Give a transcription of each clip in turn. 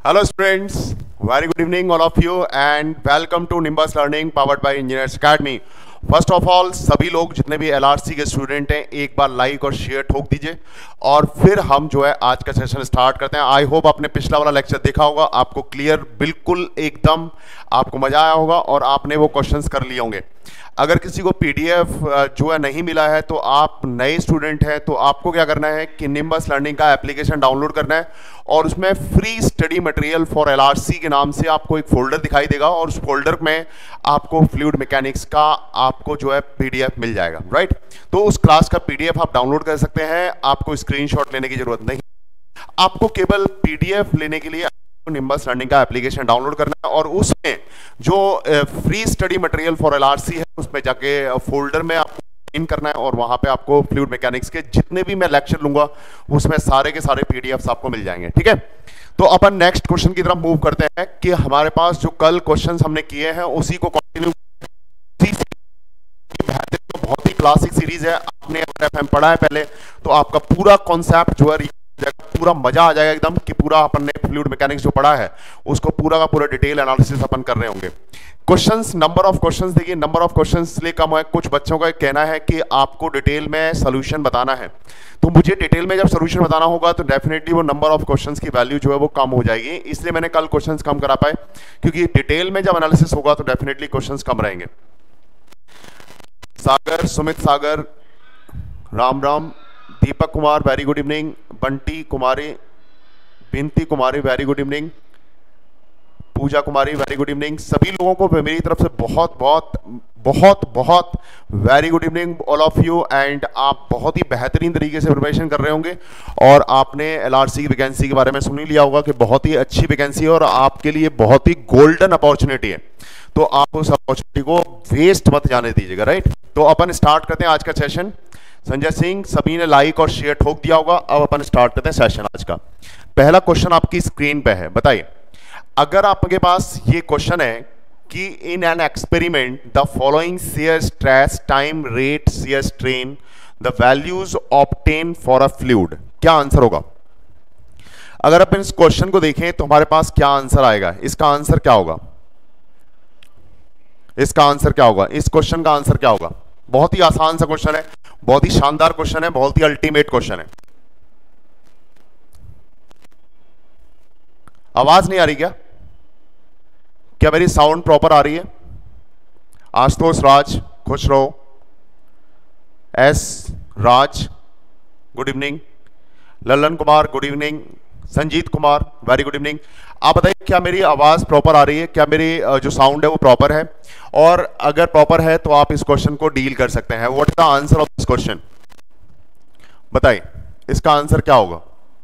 Hello students, very good evening all of you and welcome to Nimbus Learning powered by Engineers Academy. First of all सभी लोग जितने भी LRC के student हैं एक बार like और शेयर ठोक दीजिए और फिर हम जो है आज का सेशन स्टार्ट करते हैं। आई होप आपने पिछला वाला लेक्चर देखा होगा, आपको क्लियर बिल्कुल एकदम आपको मजा आया होगा और आपने वो क्वेश्चंस कर लिए होंगे। अगर किसी को पीडीएफ जो है नहीं मिला है तो आप नए स्टूडेंट हैं तो आपको क्या करना है कि निम्बस लर्निंग का एप्लीकेशन डाउनलोड करना है और उसमें free study material for LRC के नाम से आपको एक फोल्डर दिखाई देगा और उस फोल्डर में आपको फ्लूइड मैकेनिक्स का आपको जो है पीडीएफ मिल जाएगा। राइट, तो उस क्लास का पीडीएफ आप डाउनलोड कर सकते हैं, आपको स्क्रीनशॉट लेने की जरूरत नहीं। आपको केवल पीडीएफ लेने के लिए निम्बस लर्निंग का एप्लीकेशन डाउनलोड करना है और उसमें जो free study material for LRC है उसमें जाके फोल्डर में आपको इन करना है और वहां पे आपको फ्लूइड मैकेनिक्स के जितने भी मैं लेक्चर लूंगा उसमें सारे के सारे पीडीएफ्स आपको मिल जाएंगे। ठीक है, तो अपन नेक्स्ट क्वेश्चन की तरफ मूव करते हैं कि हमारे पास जो कल क्वेश्चंस हमने किए हैं उसी को कंटिन्यू। बहुत ही क्लासिक सीरीज है, आपने एफएम पढ़ा है पहले तो आपका पूरा कॉन्सेप्ट जो है पूरा मजा आ जाएगा एकदम कि पूरा अपन ने फ्लूइड मैकेनिक्स जो पढ़ा है उसको पूरा का पूरा डिटेल एनालिसिस अपन कर रहे होंगे। क्वेश्चंस, नंबर ऑफ क्वेश्चंस देखिए, नंबर ऑफ क्वेश्चंस इसलिए कम है, कुछ बच्चों का कहना है कि आपको डिटेल में सॉल्यूशन बताना है, तो मुझे डिटेल में जब सॉल्यूशन बताना होगा तो डेफिनेटली वो नंबर ऑफ क्वेश्चंस की वैल्यू जो है वो कम हो जाएगी, इसलिए मैंने कल क्वेश्चंस कम करा पाए क्योंकि डिटेल में जब एनालिसिस होगा तो डेफिनेटली क्वेश्चंस कम रहेंगे। Sagar, Sumit Sagar, Ram Ram, Deepak Kumar very good evening, Bunty Kumari, Binti Kumari very good evening, Puja Kumari very good evening. सभी लोगों को मेरी तरफ से बहुत बहुत बहुत बहुत very good evening all of you. And आप बहुत ही बेहतरीन तरीके से प्रिपरेशन कर रहे होंगे और आपने एलआरसी की वैकेंसी के बारे में सुन ही लिया होगा कि बहुत ही अच्छी वैकेंसी है और आपके लिए बहुत ही गोल्डन अपॉर्चुनिटी है, तो आप उस अपॉर्चुनिटी को वेस्ट मत जाने दीजिएगा। राइट, तो अपन स्टार्ट करते हैं आज का सेशन। संजय सिंह, सभी ने लाइक और शेयर ठोक दिया होगा। अब अपन स्टार्ट करते हैं सेशन आज का। पहला क्वेश्चन आपकी स्क्रीन पे है, बताइए अगर आपके पास ये क्वेश्चन है कि in an experiment the following shear stress time rate shear strain the values obtain for a fluid, क्या आंसर होगा? अगर अपन इस क्वेश्चन को देखें तो हमारे पास क्या आंसर आएगा? इसका आंसर क्या होगा? इसका आंसर क्या होगा? इस क्वेश्चन का आंसर क्या होगा? बहुत ही आसान सा क्वेश्चन है, बहुत ही शानदार क्वेश्चन है, बहुत ही अल्टीमेट क्वेश्चन है। आवाज नहीं आ रही क्या? क्या मेरी साउंड प्रॉपर आ रही है? आशुतोष राज, खुश रहो। S Raj good evening, Lalan Kumar good evening, Sanjeet Kumar very good evening. आप बताइए क्या मेरी आवाज प्रॉपर आ रही है? क्या मेरी जो साउंड है वो प्रॉपर है? और अगर प्रॉपर है तो आप इस क्वेश्चन को डील कर सकते हैं। What is the answer of this question? बताइए इसका आंसर क्या होगा?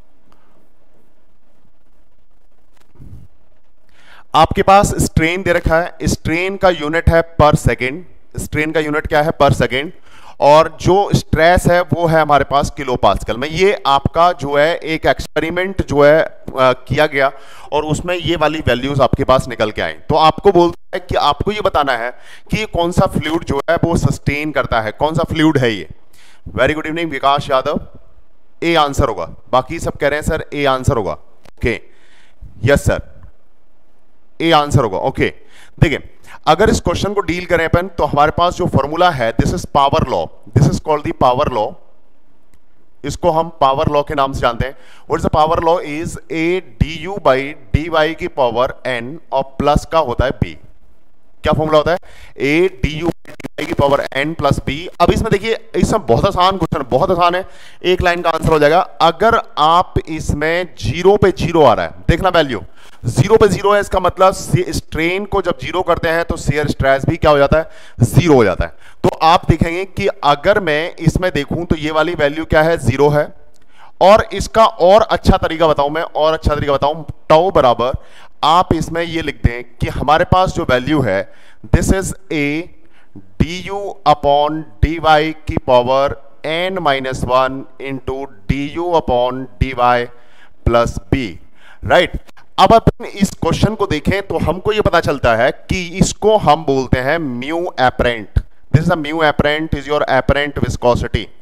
आपके पास स्ट्रेन दे रखा है, स्ट्रेन का यूनिट है पर सेकेंड, स्ट्रेन का यूनिट क्या है? पर सेकेंड, और जो स्ट्रेस है वो है हमारे पास किलो पास्कल में। ये आपका जो है एक एक्सपेरिमेंट जो है किया गया और उसमें ये वाली वैल्यूज आपके पास निकल के आई। तो आपको बोलता है कि आपको ये बताना है कि कौन सा फ्लूइड जो है वो सस्टेन करता है, कौन सा फ्लूइड है ये। Very good evening Vikas Yadav, A answer होगा। बाकी सब कह रहे हैं सर ए आंसर होगा। Okay, yes sir A answer होगा। ओके, देखिए अगर इस क्वेश्चन को डील करें अपन तो हमारे पास जो फॉर्मूला है this is power law, this is called the power law, इसको हम पावर लॉ के नाम से जानते हैं। What is the power law? Is A D U by D Y की पावर एन और प्लस का होता है बी। क्या फॉर्मूला होता है? A D U D Y की पावर एन प्लस बी। अब इसमें देखिए इसमें बहुत आसान क्वेश्चन, बहुत आसान है, एक लाइन का आंसर हो जाएगा। अगर आप इसमें जीरो पे जीरो आ रहा है, देखना वैल्यू जीरो पे जीरो है, इसका मतलब स्ट्रेन को जब जीरो करते हैं तो शेयर स्ट्रेस भी क्या हो जाता है? जीरो हो जाता है। तो आप देखेंगे कि अगर मैं इसमें देखूं तो ये वाली वैल्यू क्या है? जीरो है। और इसका और अच्छा तरीका बताऊं मैं, और अच्छा तरीका बताऊं, टाउ बराबर आप इसमें ये लिख दें कि हमारे पास जो वैल्यू है this is A D you upon D Y की power N minus one into D you upon D Y plus B. Right, अब अपन इस क्वेश्चन को देखें तो हमको यह पता चलता है कि इसको हम बोलते हैं mu apparent. This is a mu apparent is your apparent viscosity.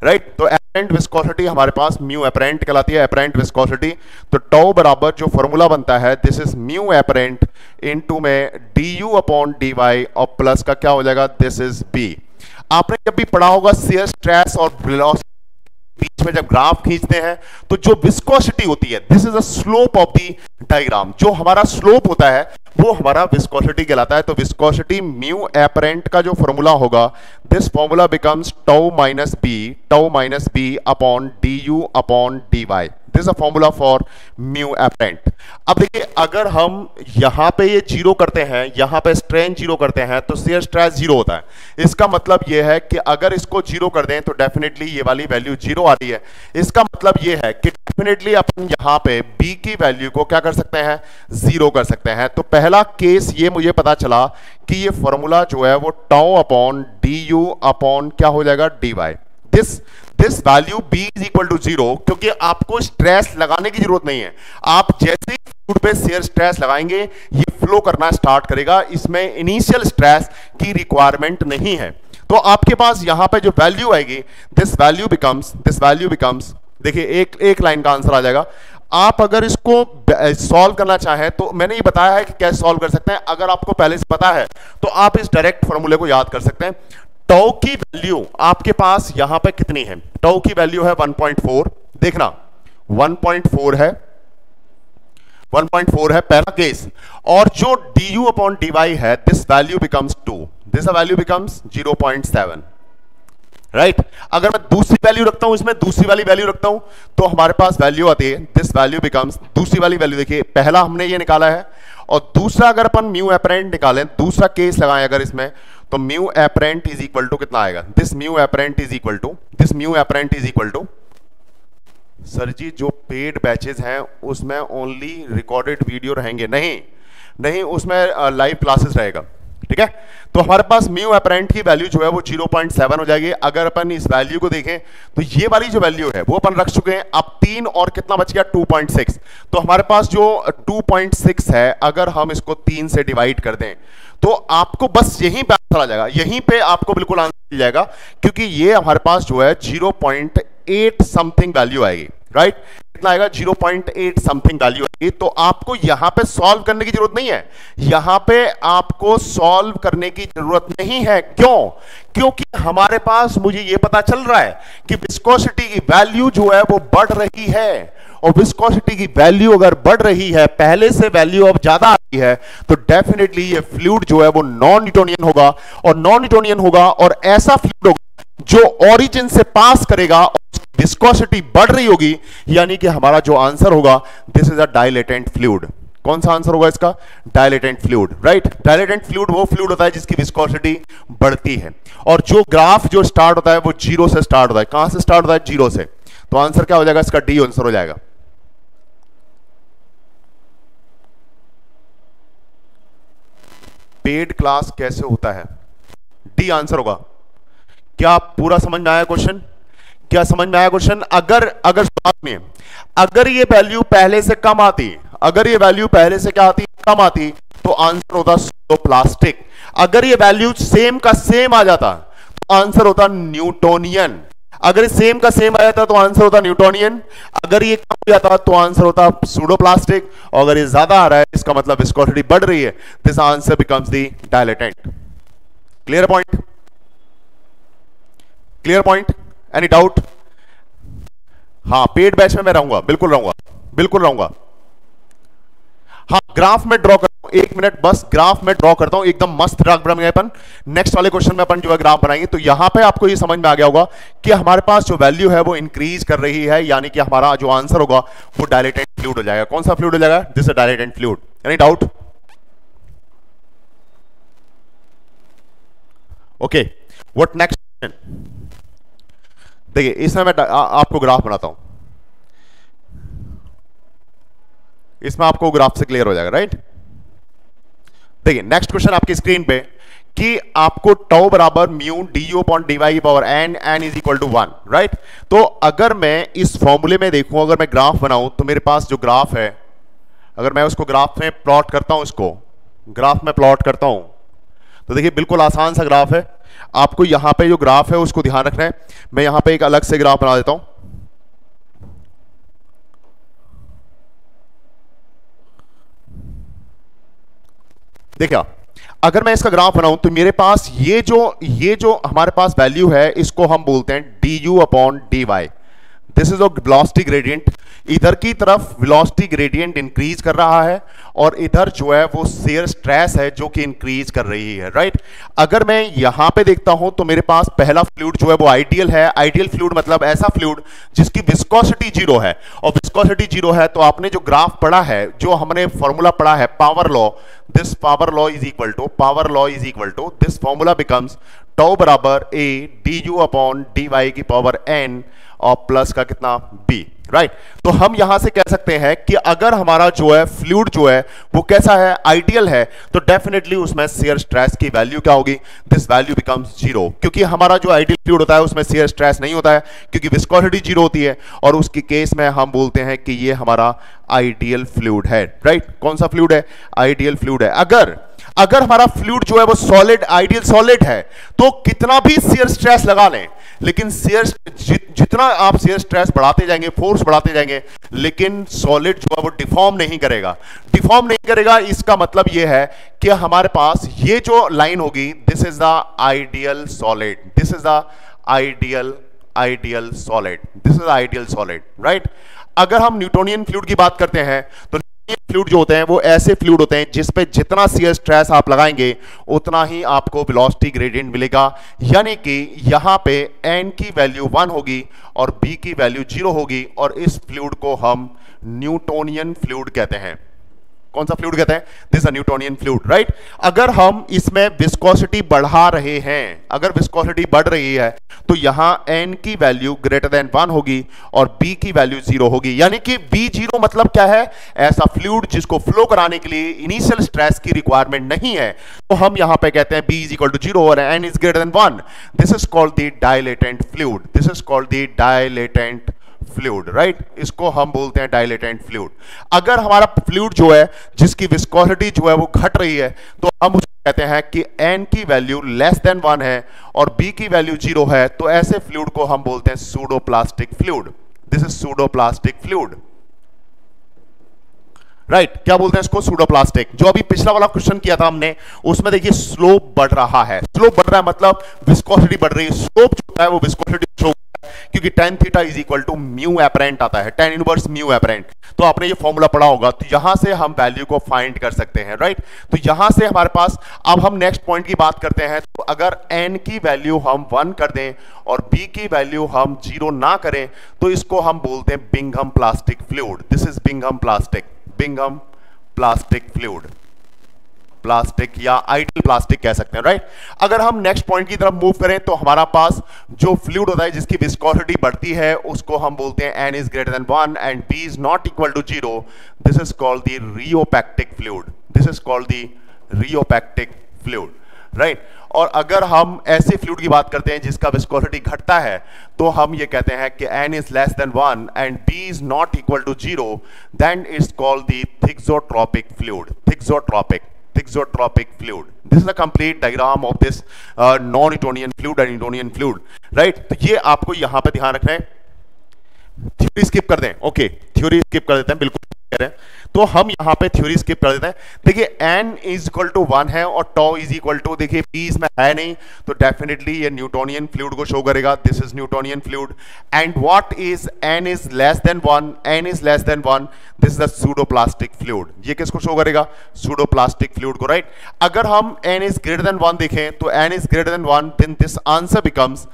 Right. तो एपरेंट विस्कोसिटी हमारे पास म्यू एपरेंट कहलाती है, एपरेंट विस्कोसिटी। तो टाउ बराबर जो फॉर्मूला बनता है this is mu apparent into में du अपॉन dy और प्लस का क्या हो जाएगा, दिस इज b। आपने जब भी पढ़ा होगा शियर स्ट्रेस और वेलोसिटी बीच में जब ग्राफ खींचते हैं तो जो विस्कोसिटी होती है this is a slope of the diagram, जो हमारा स्लोप होता है वो हमारा विस्कोसिटी कहलाता है। तो विस्कोसिटी म्यू एपरेंट का जो फॉर्मूला होगा this formula becomes tau minus B upon du upon dy। This a formula for mu apparent. अब देखिए अगर हम यहां पे ये जीरो करते हैं, यहां पे स्ट्रेन जीरो करते हैं तो शियर स्ट्रेस जीरो होता है। इसका मतलब ये है कि अगर इसको जीरो कर दें तो डेफिनेटली ये वाली वैल्यू जीरो आ रही है। इसका मतलब ये है कि डेफिनेटली अपन यहां पे b की वैल्यू को क्या कर सकते हैं, जीरो कर सकते हैं। तो पहला केस ये मुझे पता चला कि ये फॉर्मूला जो है वो टाउ अपॉन du अपॉन क्या हो जाएगा, dy। This value b is equal to zero, क्योंकि आपको स्ट्रेस लगाने की जरूरत नहीं है। आप जैसे ही फ्लूइड पे शियर स्ट्रेस लगाएंगे ये फ्लो करना स्टार्ट करेगा, इसमें इनिशियल स्ट्रेस की रिक्वायरमेंट नहीं है। तो आपके पास यहां पे जो वैल्यू आएगी दिस वैल्यू बिकम्स देखिए एक लाइन का आंसर आ जाएगा। आप अगर इसको सॉल्व करना चाहें तो मैंने ये बताया है कि कैसे सॉल्व कर सकते हैं। अगर आपको पहले से पता है तो आप इस डायरेक्ट फॉर्मूले को याद कर सकते हैं। टाउ की वैल्यू आपके पास यहां पे कितनी है, टाउ की वैल्यू है 1.4। देखना 1.4 है, 1.4 है पहला केस। और जो du अपॉन dy है this value becomes 2, this value becomes 0.7, right. अगर मैं दूसरी वैल्यू रखता हूं, इसमें दूसरी वाली वैल्यू रखता हूं तो हमारे पास वैल्यू आती है दिस वैल्यू बिकम्स, दूसरी वाली वैल्यू देखिए पहला हमने ये निकाला है और दूसरा अगर अपन म्यू एपरेंट निकालें, दूसरा केस लगाएं अगर इसमें, तो mu apparent is equal to कितना आएगा, this mu apparent is equal to sir ji जो पेड बैचेस हैं उसमें ओनली रिकॉर्डेड वीडियो रहेंगे, नहीं उसमें लाइव क्लासेस रहेगा, ठीक है। तो हमारे पास म्यू एपरेंट की वैल्यू जो है वो 0.7 हो जाएगी। अगर अपन इस वैल्यू को देखें तो ये वाली जो वैल्यू है वो अपन रख चुके हैं। अब 3 और कितना बच गया, 2.6। तो हमारे पास जो 2.6 है अगर हम इसको 3 से डिवाइड कर दें तो आपको बस यहीं पे आंसर आ जाएगा, यहीं पे आपको बिल्कुल आंसर मिल जाएगा, क्योंकि ये हमारे पास जो है 0.8 समथिंग वैल्यू आएगी, राइट। कितना आएगा, 0.8 समथिंग वैल्यू आएगी। तो आपको यहां पे सॉल्व करने की जरूरत नहीं है, यहां पे आपको सॉल्व करने की जरूरत नहीं है। क्यों? क्योंकि हमारे पास मुझे ये पता चल रहा है कि विस्कोसिटी की वैल्यू जो है वो बढ़ रही है, और विस्कोसिटी की वैल्यू अगर बढ़ रही है, पहले से वैल्यू अब ज्यादा आ रही है, तो डेफिनेटली ये फ्लूइड जो है वो नॉन न्यूटोनियन होगा, और नॉन न्यूटोनियन होगा और ऐसा फ्लूइड होगा जो ओरिजिन से पास करेगा, विस्कोसिटी बढ़ रही होगी, यानी कि हमारा जो आंसर होगा this is a dilatant fluid. कौन सा आंसर होगा इसका, dilatant fluid, right. Dilatant fluid वो फ्लूइड होता है जिसकी विस्कोसिटी बढ़ती है, और जो ग्राफ जो स्टार्ट होता है वो जीरो से स्टार्ट होता है। कहां से स्टार्ट होता है, जीरो से। तो आंसर क्या हो जाएगा इसका, डी आंसर हो जाएगा। पेड क्लास कैसे होता है, डी आंसर होगा। क्या पूरा समझ में आया क्वेश्चन, क्या समझ में आया क्वेश्चन? अगर में अगर ये वैल्यू पहले से कम आती, अगर ये वैल्यू पहले से क्या आती, कम आती, तो आंसर होता प्लास्टिक। अगर ये वैल्यू सेम का सेम आ जाता तो आंसर होता न्यूटोनियन। अगर सेम का सेम आ जाता तो आंसर होता न्यूटोनियन। अगर ये कम हो जाता तो आंसर होता सूडोप्लास्टिक। और अगर ये ज्यादा आ रहा है इसका मतलब विस्कोसिटी बढ़ रही है, this answer becomes the dilatant. Clear point, clear point, any doubt? हाँ, पेड बैच में मैं रहूंगा, बिल्कुल रहूंगा, बिल्कुल रहूंगा। हाँ, ग्राफ में ड्रॉ करता हूं, 1 मिनट बस ग्राफ में ड्रॉ करता हूं, एकदम मस्त ग्राफ बनाएंगे अपन। नेक्स्ट वाले क्वेश्चन में अपन जो है ग्राफ बनाएंगे। तो यहां पे आपको ये समझ में आ गया होगा कि हमारे पास जो वैल्यू है वो इंक्रीज कर रही है, यानी कि हमारा जो आंसर होगा वो डायलेटेंट फ्लूइड हो जाएगा। कौन सा फ्लूइड हो जाएगा, this is dilatant fluid. Any doubt? Okay, what next question? देखिए इसमें मैं आपको ग्राफ बनाता हूं, इसमें आपको ग्राफ से क्लियर हो जाएगा, राइट। देखिए नेक्स्ट क्वेश्चन आपकी स्क्रीन पे कि आपको टाउ बराबर म्यू du अपॉन dy की power n is equal to 1, right. तो अगर मैं इस फॉर्मूले में देखूं, अगर मैं ग्राफ बनाऊं, तो मेरे पास जो ग्राफ है, अगर मैं उसको ग्राफ में प्लॉट करता हूं, इसको ग्राफ में प्लॉट करता हूं, तो देखिए बिल्कुल आसान सा ग्राफ है। आपको यहां पे जो ग्राफ है उसको ध्यान रखना है। मैं यहां पे एक अलग से ग्राफ बना देता हूं। देखिए, अगर मैं इसका ग्राफ बनाऊं तो मेरे पास ये जो हमारे पास वैल्यू है इसको हम बोलते हैं du upon dy। This is a velocity gradient. इधर की तरफ वेलोसिटी ग्रेडियंट इंक्रीज कर रहा है और इधर जो है वो शेयर स्ट्रेस है जो कि इंक्रीज कर रही है, राइट। अगर मैं यहां पे देखता हूं तो मेरे पास पहला फ्लूइड जो है वो आइडियल है। आइडियल फ्लूइड मतलब ऐसा फ्लूइड जिसकी विस्कोसिटी जीरो है, और विस्कोसिटी जीरो है तो आपने जो ग्राफ पढ़ा है, जो हमने फॉर्मूला पढ़ा है power law, this power law is equal to this formula becomes tau बराबर a du अपॉन dy की पावर n और प्लस का कितना b, राइट। तो हम यहां से कह सकते हैं कि अगर हमारा जो है फ्लूइड जो है वो कैसा है, आइडियल है, तो डेफिनेटली उसमें शेयर स्ट्रेस की वैल्यू क्या होगी, दिस वैल्यू बिकम्स जीरो। क्योंकि हमारा जो आइडियल फ्लूइड होता है उसमें शेयर स्ट्रेस नहीं होता है क्योंकि विस्कोसिटी जीरो होती है, और उसके केस में हम बोलते हैं कि ये हमारा आइडियल फ्लूइड है, राइट। कौन सा फ्लूइड है, आइडियल फ्लूइड है। अगर हमारा फ्लूइड जो है वो सॉलिड, आइडियल सॉलिड है, तो कितना भी शेयर स्ट्रेस लगा लें, लेकिन जितना आप शेयर स्ट्रेस बढ़ाते जाएंगे, फोर्स बढ़ाते जाएंगे, लेकिन सॉलिड जो है वो डिफॉर्म नहीं करेगा। इसका मतलब ये है कि हमारे पास ये जो लाइन होगी, this is the ideal solid, right. अगर हम न्यूटोनियन फ्लूइड की बात करते हैं तो फ्लूइड जो होते हैं वो ऐसे फ्लूइड होते हैं जिस पे जितना शियर स्ट्रेस आप लगाएंगे उतना ही आपको वेलोसिटी ग्रेडियंट मिलेगा। यानी कि यहां पे n की वैल्यू 1 होगी और b की वैल्यू 0 होगी, और इस फ्लूइड को हम न्यूटोनियन फ्लूइड कहते हैं। कौन सा फ्लूइड कहते हैं, this a Newtonian fluid, right. अगर हम इसमें विस्कोसिटी बढ़ा रहे हैं, अगर विस्कोसिटी बढ़ रही है तो यहां n की वैल्यू ग्रेटर देन 1 होगी और b की वैल्यू 0 होगी। यानी कि b 0 मतलब क्या है, ऐसा फ्लूइड जिसको फ्लो कराने के लिए इनिशियल स्ट्रेस की रिक्वायरमेंट नहीं है, तो हम यहां पे कहते हैं b इज इक्वल टू 0 और n is greater than 1। This is called the dilatant fluid, right. इसको हम बोलते हैं डायलेटेंट फ्लूइड। अगर हमारा फ्लूइड जो है जिसकी विस्कोसिटी जो है वो घट रही है तो हम उसको कहते हैं कि n की वैल्यू लेस देन 1 है और b की वैल्यू 0 है, तो ऐसे फ्लूइड को हम बोलते हैं pseudoplastic fluid. This is pseudoplastic fluid, right. क्या बोलते हैं इसको, सूडोप्लास्टिक। जो अभी पिछला वाला क्वेश्चन किया था हमने, उसमें देखिए स्लोप बढ़ रहा है, मतलब विस्कोसिटी बढ़ रही है। स्लोप जो है वो विस्कोसिटी शो, क्योंकि tan theta is equal to mu apparent आता है, tan इनवर्स म्यू एपरेंट। तो आपने ये फॉर्मूला पढ़ा होगा, तो यहां से हम वैल्यू को फाइंड कर सकते हैं, राइट। तो यहां से हमारे पास, अब हम नेक्स्ट पॉइंट की बात करते हैं। तो अगर n की वैल्यू हम 1 कर दें और b की वैल्यू हम 0 ना करें, तो इसको हम बोलते हैं Bingham plastic fluid. This is Bingham plastic fluid, plastic या आइडियल प्लास्टिक कह सकते हैं, राइट। अगर हम नेक्स्ट पॉइंट की तरफ मूव करें तो हमारा पास जो फ्लूइड होता है जिसकी विस्कोसिटी बढ़ती है उसको हम बोलते हैं n is greater than 1 and b is not equal to 0। This is called the rheopectic fluid, right. और अगर हम ऐसे फ्लूइड की बात करते हैं जिसका विस्कोसिटी घटता है तो हम ये कहते हैं कि n is less than 1 and b is not equal to 0, then it's called the thixotropic fluid. Thixotropic fluid. This is a complete diagram of this non-Newtonian fluid and Newtonian fluid, right? तो ये आपको यहां पे ध्यान रखना है। Theory skip कर दें, ओके, थ्योरी स्किप कर देते हैं, बिल्कुल कह रहे हैं। तो हम यहां पे थ्योरी स्किप कर देते हैं। देखिए n इज इक्वल टू 1 है और टॉ इज इक्वल टू, देखिए p इसमें है नहीं, तो डेफिनेटली ये न्यूटोनियन फ्लूइड को शो करेगा। This is Newtonian fluid. And what is n is less than 1, this is the pseudoplastic fluid. ये किसको शो करेगा, सूडोप्लास्टिक फ्लूइड को, राइट। अगर हम n इज ग्रेटर देन 1 देखें तो n is greater than 1, then this answer becomes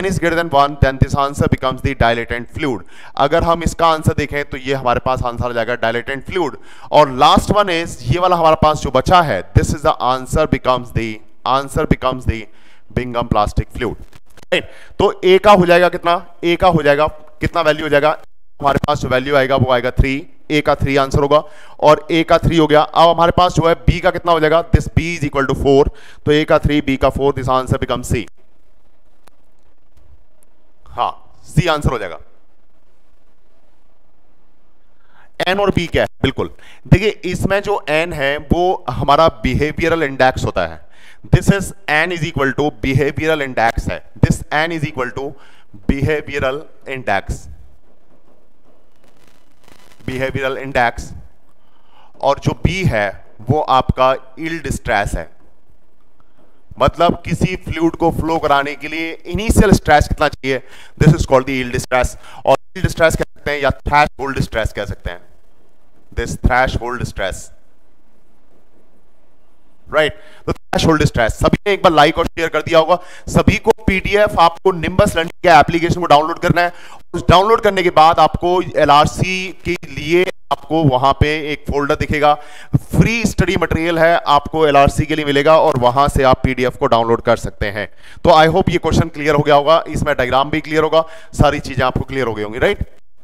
the dilatant fluid. अगर हम इसका आंसर देखें तो ये हमारे पास आंसर आ जाएगा डायलेटेंट फ्लूइड। और लास्ट वन इज, ये वाला हमारे पास जो बचा है, this is the answer becomes the Bingham plastic fluid, right. तो a का हो जाएगा कितना वैल्यू हो जाएगा, हमारे पास जो वैल्यू आएगा वो आएगा 3, a का 3 आंसर होगा और a का 3 हो गया। अब हमारे पास जो है b का कितना हो जाएगा, this b is equal to 4, तो a का 3 b का 4, दिस आंसर बिकम c। हाँ, c आंसर हो जाएगा। n और b क्या है, बिल्कुल देखिए इसमें जो n है वो हमारा बिहेवियरल इंडेक्स होता है। This is n is equal to behavioural index है, this n is equal to behavioural index, behavioural index, और जो बी है वो आपका यील्ड स्ट्रेस है। मतलब किसी फ्लूइड को फ्लो कराने के लिए इनिशियल स्ट्रेस कितना चाहिए, this is called the yield stress, और यील्ड स्ट्रेस कह सकते हैं या थ्रेशोल्ड स्ट्रेस कह सकते हैं, दिस थ्रेशोल्ड स्ट्रेस, राइट। तो थ्रेशोल्ड स्ट्रेस, सभी ने एक बार लाइक और शेयर कर दिया होगा। सभी को पीडीएफ आपको निम्बस लर्निंग के एप्लीकेशन को डाउनलोड करना है। उस डाउनलोड करने के बाद आपको एलआरसी के लिए आपको वहां पे एक फोल्डर दिखेगा, फ्री स्टडी मटेरियल है, आपको एलआरसी के लिए मिलेगा और वहां से आप पीडीएफ को डाउनलोड कर सकते हैं। तो आई होप ये क्वेश्चन क्लियर हो गया होगा, इसमें डायग्राम भी क्लियर होगा, सारी चीजें आपको क्लियर हो गई होंगी, राइट।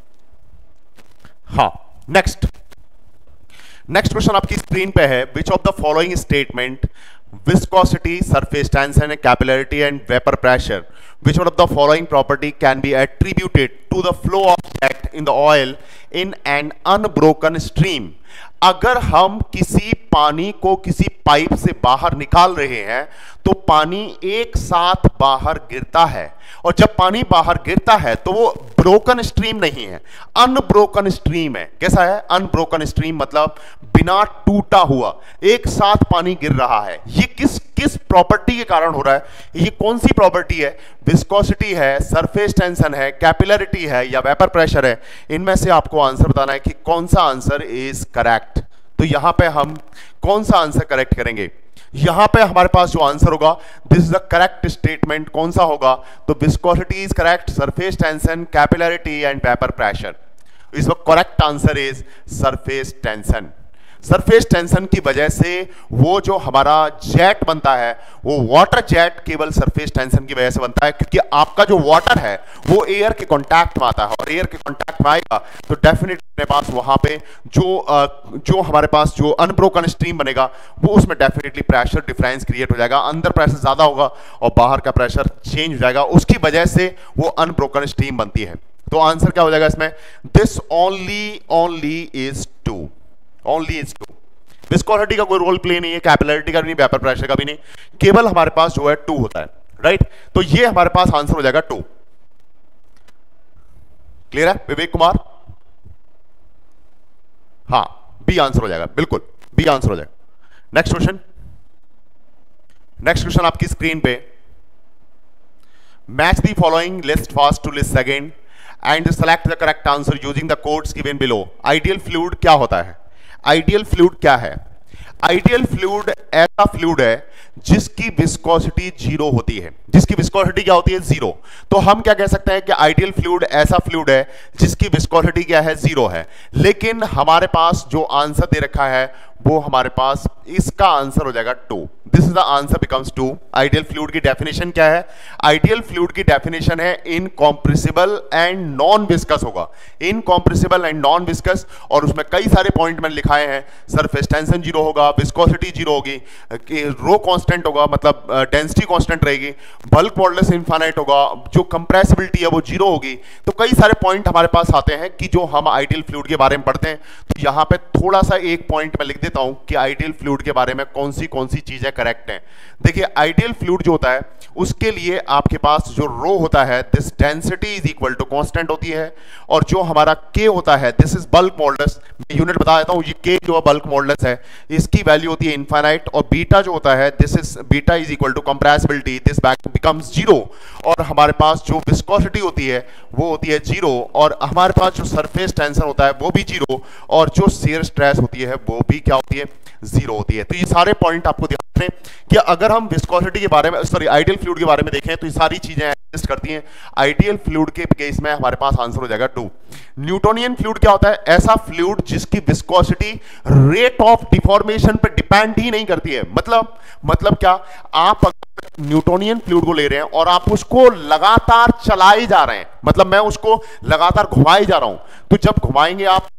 हाँ, नेक्स्ट क्वेश्चन आपकी स्क्रीन पे है, which of the following statement viscosity, surface tension, capillarity and vapour pressure, which one of the following property can be attributed to the flow of jet in the oil in an unbroken stream? अगर हम किसी पानी को किसी pipe से बाहर निकाल रहे हैं तो पानी एक साथ बाहर गिरता है, और जब पानी बाहर गिरता है तो वो ब्रोकन स्ट्रीम नहीं है, अनब्रोकन स्ट्रीम है। कैसा है? अनब्रोकन स्ट्रीम, मतलब बिना टूटा हुआ एक साथ पानी गिर रहा है। ये किस प्रॉपर्टी के कारण हो रहा है? ये कौन सी प्रॉपर्टी है? विस्कोसिटी है, सरफेस टेंशन है, कैपिलरिटी है या वेपर प्रेशर है? इनमें से आपको आंसर बताना है कि कौन सा आंसर इज करेक्ट। तो यहां पे हम कौन सा आंसर करेक्ट करेंगे? यहां पे हमारे पास जो आंसर होगा, this is the correct statement, कौन सा होगा? तो viscosity is correct, surface tension, capillarity and vapour pressure. इस वक्त correct answer is surface tension. Surface tension की वजह से वो जो हमारा जेट बनता है, वो वाटर जेट केवल सरफेस टेंशन की वजह से बनता है, क्योंकि आपका जो वाटर है वो एयर के कांटेक्ट में आता है, और एयर के कांटेक्ट में आएगा तो डेफिनेटली अपने पास वहां पे जो हमारे पास जो अनब्रोकन स्ट्रीम बनेगा वो उसमें डेफिनेटली प्रेशर डिफरेंस क्रिएट हो जाएगा, अंदर प्रेशर ज्यादा होगा और बाहर का प्रेशर चेंज हो जाएगा, उसकी वजह से वो अनब्रोकन स्ट्रीम बनती है। तो आंसर क्या हो जाएगा इसमें? This only is two, only is two. Viscosity का कोई रोल प्ले नहीं है, कैपिलरिटी का भी नहीं, वेपर प्रेशर का भी नहीं, केवल हमारे पास जो है टू होता है, राइट। तो ये हमारे पास आंसर हो जाएगा टू। क्लियर है विवेक कुमार? हाँ, बी आंसर हो जाएगा, बिल्कुल बी आंसर हो जाएगा। नेक्स्ट क्वेश्चन आपकी स्क्रीन पे, match the following list first to list second and select the correct answer using the codes given below. Ideal fluid क्या होता है? आइडियल फ्लूइड क्या है? आइडियल फ्लूइड ऐसा फ्लूइड है जिसकी विस्कोसिटी जीरो होती है। जिसकी विस्कोसिटी क्या होती है? जीरो। तो हम क्या कह सकते हैं कि आइडियल फ्लूइड ऐसा फ्लूइड है जिसकी विस्कोसिटी क्या है? जीरो है। लेकिन हमारे पास जो आंसर दे रखा है वो हमारे पास इसका आंसर हो जाएगा two. This is the answer becomes two. Ideal fluid की डेफिनेशन क्या है? आइडियल फ्लूइड की डेफिनेशन है इनकॉम्प्रेसिबल एंड नॉन विस्कस होगा, इनकॉम्प्रेसिबल एंड नॉन विस्कस, और उसमें कई सारे पॉइंट मैंने लिखाए हैं। सरफेस टेंशन जीरो होगा, विस्कोसिटी जीरो होगी, रो कांस्टेंट होगा, मतलब डेंसिटी कांस्टेंट रहेगी, बल्क मॉडुलस इनफाइनाइट होगा, जो कंप्रेसिबिलिटी है वो जीरो होगी। तो कई सारे पॉइंट हमारे पास आते हैं कि जो हम आइडियल फ्लूइड के बारे में पढ़ते हैं। तो यहां पे थोड़ा सा एक पॉइंट मैं लिख देता हूं कि आइडियल फ्लूइड के बारे में कौन सी चीजें करेक्ट हैं। देखिए, आइडियल फ्लूइड जो होता है उसके लिए आपके पास जो रो होता है, this density is equal to constant होती है, और जो हमारा के होता है, दिस इज बल्क मॉडुलस। मैं यूनिट बता देता हूं, ये के जो बल्क मॉडुलस है इसकी वैल्यू होती है इनफाइनाइट, और बीटा जो होता है, this is beta is equal to compressibility, this becomes zero, और हमारे पास जो विस्कोसिटी होती है वो होती है जीरो, और हमारे पास जो सरफेस टेंशन होता है वो भी जीरो, और जो शियर स्ट्रेस होती है वो भी क्या होती है? जीरो होती है। तो ये सारे पॉइंट आपको ध्यान रखें कि अगर हम विस्कोसिटी के बारे में, सॉरी आइडियल फ्लूइड के बारे में देखें तो ये सारी चीजें एग्जिस्ट करती हैं। आइडियल फ्लूइड के केस में हमारे पास आंसर हो जाएगा टू। न्यूटोनियन फ्लूइड क्या होता है? ऐसा फ्लूइड जिसकी विस्कोसिटी रेट ऑफ डिफॉर्मेशन पर डिपेंड ही नहीं करती है। मतलब क्या? आप न्यूटोनियन फ्लूइड को ले रहे हैं और आप उसको लगातार चलाए जा रहे हैं, मतलब मैं उसको लगातार घुमाए जा रहा हूं, तो जब घुमाएंगे आप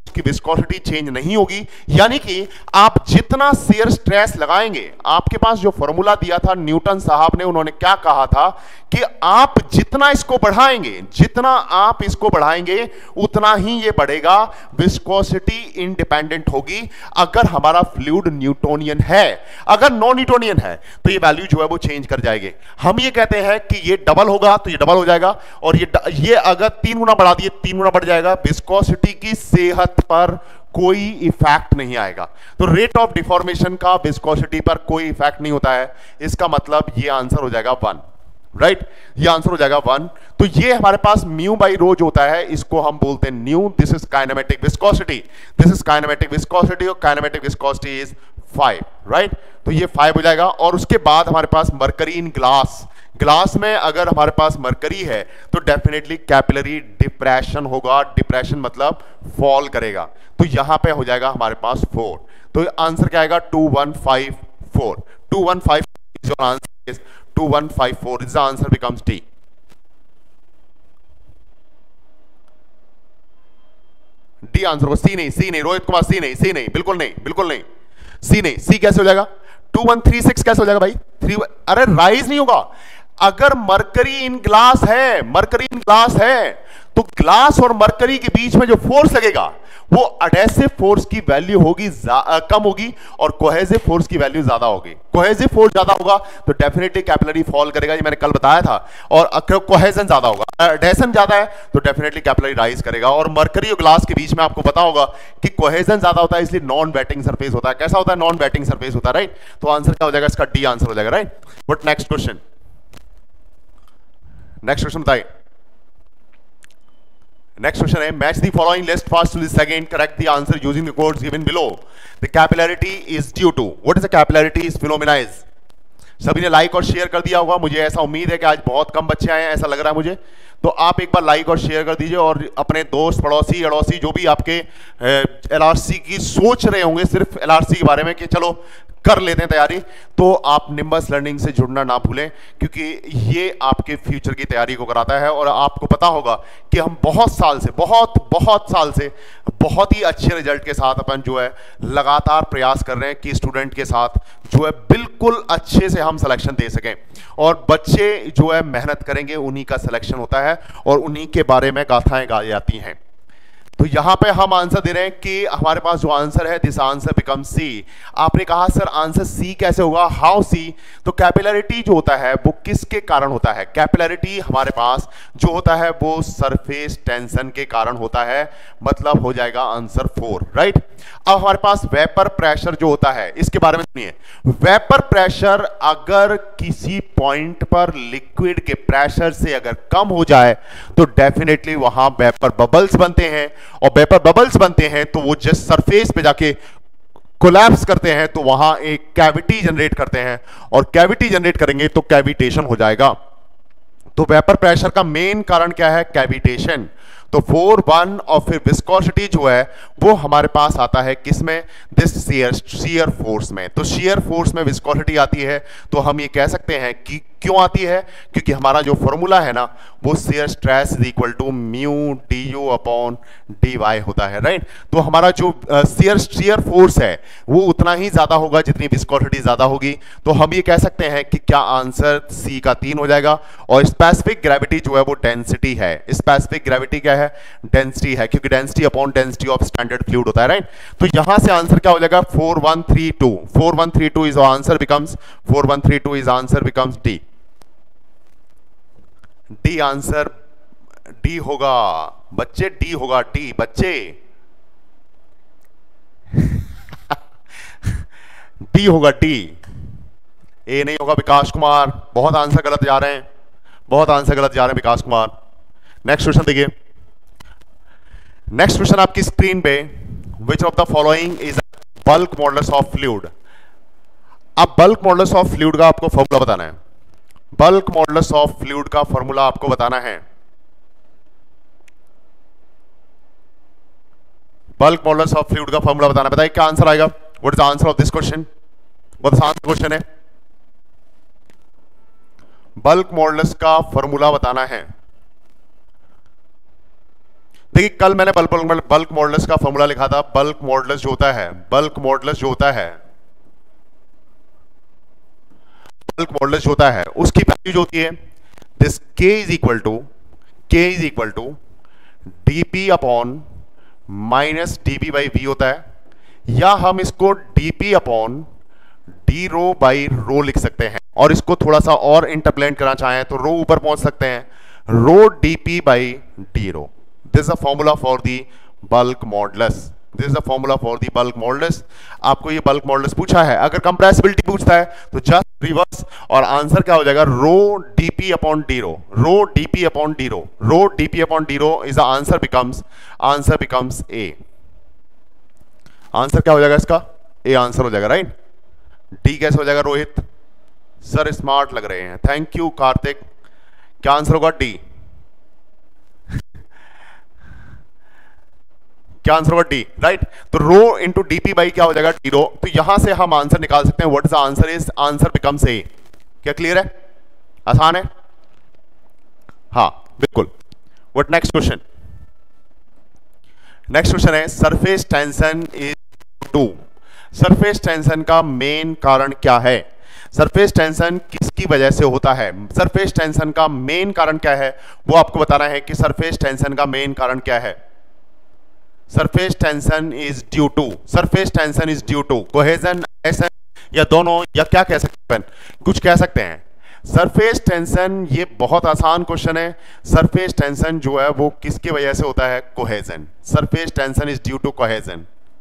की विस्कोसिटी चेंज नहीं होगी, यानी कि आप जितना शियर स्ट्रेस लगाएंगे, आपके पास जो फॉर्मूला दिया था न्यूटन साहब ने, उन्होंने क्या कहा था कि आप जितना इसको बढ़ाएंगे, जितना आप इसको बढ़ाएंगे उतना ही ये बढ़ेगा, विस्कोसिटी इंडिपेंडेंट होगी। अगर हमारा फ्लूइड न्यूटोनियन है, अगर नॉन न्यूटोनियन है तो ये वैल्यू जो है वो चेंज कर जाएगी। हम ये कहते हैं कि ये डबल होगा तो ये डबल हो जाएगा, और ये अगर 3 गुना बढ़ा दिए 3 गुना बढ़ जाएगा। विस्कोसिटी की सेहत पर कोई इफेक्ट नहीं आएगा। तो रेट ऑफ डिफॉर्मेशन का विस्कोसिटी पर कोई इफेक्ट नहीं होता है। इसका मतलब ये आंसर हो जाएगा 1, राइट? ये आंसर हो जाएगा 1। तो ये हमारे पास म्यू बाई रो जो होता है, इसको हम बोलते हैं nu. This is kinematic viscosity, this is kinematic viscosity, और काइनेमेटिक विस्कोसिटी इज 5, राइट? तो ये 5 हो जाएगा। और उसके बाद हमारे पास मरकरी इन ग्लास, ग्लास में अगर हमारे पास मरकरी है तो डेफिनेटली कैपिलरी डिप्रेशन होगा। डिप्रेशन मतलब फॉल करेगा। तो यहां पे हो जाएगा हमारे पास 4। तो आंसर क्या आएगा? 2154। 2154 is your answer is 2154 is the answer becomes D. D answer को सी नहीं, रोहित कुमार सी नहीं, बिल्कुल नहीं, सी नहीं। सी कैसे हो जाएगा? 2136 कैसे हो जाएगा भाई? 3, अरे राइज नहीं होगा। अगर मरकरी इन ग्लास है तो ग्लास और मरकरी के बीच में जो फोर्स लगेगा वो एडहेसिव फोर्स की वैल्यू होगी कम होगी, और कोहेसिव फोर्स की वैल्यू ज्यादा होगी। कोहेसिव फोर्स ज्यादा होगा तो डेफिनेटली कैपिलरी फॉल करेगा, ये मैंने कल बताया था। और कोहेजन ज्यादा होगा, एडहेसन ज्यादा है तो डेफिनेटली कैपिलरी राइज करेगा। और मरकरी और ग्लास के बीच में आपको पता होगा कि कोहेजन ज्यादा होता है, इसलिए नॉन वेटिंग सरफेस होता है। कैसा होता है? नॉन वेटिंग सरफेस होता है, राइट? तो आंसर क्या हो जाएगा इसका? डी आंसर हो जाएगा, राइट? बट नेक्स्ट क्वेश्चन बताइए। नेक्स्ट क्वेश्चन है, match the following list first to the second, correct the answer using the codes given below. The capillarity is due to, what is the capillarity is phenomena is. सभी ने like और share कर दिया होगा। मुझे ऐसा उम्मीद है कि आज बहुत कम बच्चे आए हैं, ऐसा लग रहा है मुझे। तो आप एक बार लाइक और शेयर कर दीजिए, और अपने दोस्त, पड़ोसी, अड़ोसी जो भी आपके एलआरसी की सोच रहे होंगे, सिर्फ एलआरसी के बारे में कि चलो कर लेते हैं तैयारी, तो आप निम्बस लर्निंग से जुड़ना ना भूलें, क्योंकि ये आपके फ्यूचर की तैयारी को कराता है। और आपको पता होगा कि हम बहुत साल से बहुत ही अच्छे रिजल्ट के साथ अपन जो है लगातार प्रयास कर रहे हैं कि स्टूडेंट के साथ जो है बिल्कुल अच्छे से हम सिलेक्शन दे सकें। और बच्चे जो है मेहनत करेंगे, उन्हीं का सिलेक्शन होता है, और उन्हीं के बारे में गाथाएं गाई जाती हैं। तो यहां पे हम आंसर दे रहे हैं कि हमारे पास जो आंसर है, दिस आंसर बिकम सी। आपने कहा सर आंसर सी कैसे होगा? How C? तो कैपिलरिटी जो होता है वो किसके कारण होता है? कैपिलरिटी हमारे पास जो होता है वो सरफेस टेंशन के कारण होता है, मतलब हो जाएगा आंसर 4, राइट? अब हमारे पास वेपर प्रेशर जो होता है, इसके बारे में सुनिए। वेपर प्रेशर अगर किसी पॉइंट पर लिक्विड के प्रेशर से अगर कम हो जाए तो डेफिनेटली वहां वेपर बबल्स बनते हैं, और वेपर बबल्स बनते हैं तो वो जस्ट सरफेस पे जाके कोलैप्स करते हैं, तो वहां एक कैविटी जनरेट करते हैं, और कैविटी जनरेट करेंगे तो कैविटेशन हो जाएगा। तो वेपर प्रेशर का मेन कारण क्या है? कैविटेशन। तो 4, 1 और फिर विस्कोसिटी जो है वो हमारे पास आता है किसमें? दिस शियर फोर्स में। तो शियर फोर्स में विस्कोसिटी आती है, तो हम ये कह सकते हैं कि क्यों आती है? क्योंकि हमारा जो फॉर्मूला है ना, वो shear stress is equal to mu d you upon D y होता है, राइट? तो हमारा जो शियर फोर्स है वो उतना ही ज्यादा होगा जितनी विस्कोसिटी ज्यादा होगी। तो हम ये कह सकते हैं कि क्या आंसर सी का 3 हो जाएगा। और स्पेसिफिक ग्रेविटी जो है वो डेंसिटी है। स्पेसिफिक ग्रेविटी क्या है? डेंसिटी है, क्योंकि density upon density of standard fluid होता है, राइट? तो यहां से आंसर क्या हो जाएगा? 4132। 4132 is answer becomes 4132 is answer becomes D. D answer D होगा बच्चे, डी होगा, डी बच्चे डी होगा, डी। ए नहीं होगा विकास कुमार, बहुत आंसर गलत जा रहे हैं, बहुत आंसर गलत जा रहे हैं विकास कुमार। नेक्स्ट क्वेश्चन देखिए। नेक्स्ट क्वेश्चन आपकी स्क्रीन पे, which of the following is bulk modulus of fluid. अब बल्क मॉडुलस ऑफ फ्लूइड का आपको फॉर्मूला बताना है। बल्क मॉडुलस ऑफ फ्लूइड का फॉर्मूला आपको बताना है। बल्क मॉडुलस ऑफ फ्लूइड का फॉर्मूला बताना है। बताइए क्या आंसर आएगा? What is the answer of this question? What is answer question है? बल्क मॉडुलस का फॉर्मूला बताना है। देखिए कल मैंने बल्क मॉडुलस का फॉर्मूला लिखा था। बल्क मॉडुलस जो होता है, बल्क मॉडुलस जो होता है, बल्क मॉडुलस जो होता है उसकी वैल्यू जो होती है this k is equal to dp upon minus dp by v होता है, या हम इसको dp upon d rho by rho लिख सकते हैं, और इसको थोड़ा सा और इंटरप्लेट करना चाहें तो रो ऊपर पहुंच सकते हैं, rho dp by d rho. This is the formula for the bulk modulus, this is the formula for the bulk modulus. आपको ये बल्क मॉडुलस पूछा है, अगर कंप्रेसिबिलिटी पूछता है तो जस्ट रिवर्स, और आंसर क्या हो जाएगा, rho dp upon d rho, rho dp upon d rho, rho dp upon d rho is the answer becomes A. Answer क्या हो जाएगा इसका, ए आंसर हो जाएगा, राइट। डी कैसे हो जाएगा रोहित सर, स्मार्ट लग रहे हैं, थैंक यू कार्तिक। क्या आंसर होगा, डी। क्या आंसर होगा, डी, राइट। तो रो इंटू डीपी बाई क्या हो जाएगा, डी रो। तो यहां से हम आंसर निकाल सकते हैं, what is the answer, is answer becomes A. क्या क्लियर है, आसान है, हाँ बिल्कुल। What next question, next question है surface tension is 2। Surface tension का मेन कारण क्या है, सरफेस टेंशन किसकी वजह से होता है, सरफेस टेंशन का मेन कारण क्या है, वो आपको बताना है कि सरफेस टेंशन का मेन कारण क्या है। Surface tension is due to, surface tension is due to cohesion, ऐसा या दोनों, या क्या कह सकते हैं, कुछ कह सकते हैं। सरफेस टेंशन, ये बहुत आसान क्वेश्चन है, सरफेस टेंशन जो है वो किसकी वजह से होता है, cohesion. Surface tension is due to cohesion,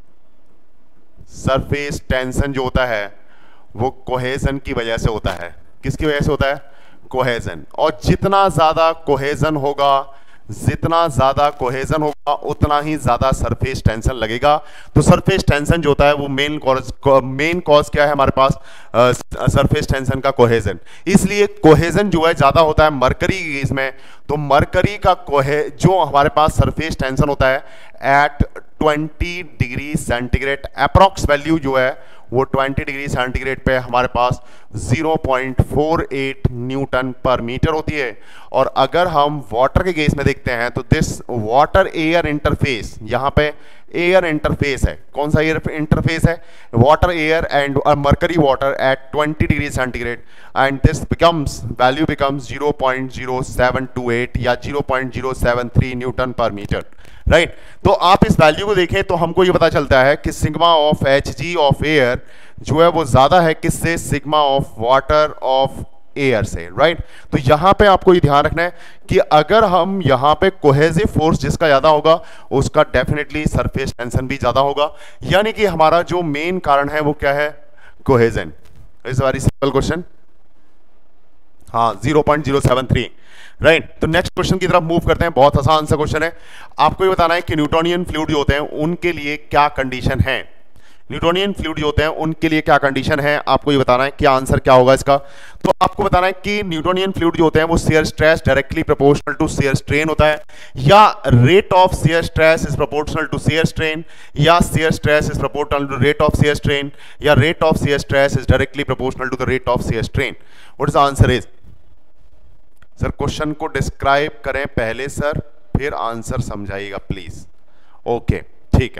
surface tension जो होता है वो कोहेजन की वजह से होता है। किसकी वजह से होता है, कोहेजन। और जितना ज्यादा कोहेजन होगा, जितना ज्यादा कोहेजन होगा उतना ही ज्यादा सरफेस टेंशन लगेगा। तो सरफेस टेंशन जो होता है वो मेन कॉज क्या है हमारे पास, सरफेस टेंशन का कोहेजन। इसलिए कोहेजन जो है ज्यादा होता है मरकरी की केस में, तो मरकरी का जो हमारे पास सरफेस टेंशन होता है at 20 degree centigrade, approx value जो है वो 20 डिग्री सेंटीग्रेड पे हमारे पास 0.48 न्यूटन पर मीटर होती है। और अगर हम वाटर के केस में देखते हैं तो दिस वाटर एयर इंटरफेस, यहाँ पे एयर इंटरफेस है, कौन सा एयर इंटरफेस है, water air and mercury water at 20 degree centigrade, and this becomes value becomes 0.0728 या 0.073 न्यूटन पर मीटर, राइट। तो आप इस वैल्यू को देखें तो हमको ये पता चलता है कि sigma of Hg of air जो है वो ज्यादा है किससे, sigma of water of air से, राइट। तो यहां पे आपको ये ध्यान रखना है कि अगर हम यहां पे कोहेसिव फोर्स जिसका ज्यादा होगा उसका डेफिनेटली सरफेस टेंशन भी ज्यादा होगा, यानी कि हमारा जो मेन कारण है वो क्या है, cohesion. It's very simple question, हाँ 0.073, राइट। तो नेक्स्ट क्वेश्चन की तरफ मूव करते हैं, बहुत आसान सा क्वेश्चन है। आपको ये बताना है कि न्यूटोनियन फ्लूइड जो होते हैं उनके लिए क्या कंडीशन है, न्यूटोनियन फ्लूइड जो होते हैं उनके लिए क्या कंडीशन है, आपको ये बताना है कि आंसर क्या होगा इसका। तो आपको बताना है कि न्यूटोनियन फ्लूइड जो होते हैं वो shear stress directly proportional to shear strain होता है, या rate of shear stress is proportional to shear strain, या shear stress is proportional to rate of shear strain, या rate of shear stress is directly proportional to the rate of shear strain. What is the answer is, sir question को describe करें पहले sir, फिर answer समझाइएगा please. Okay ठीक है,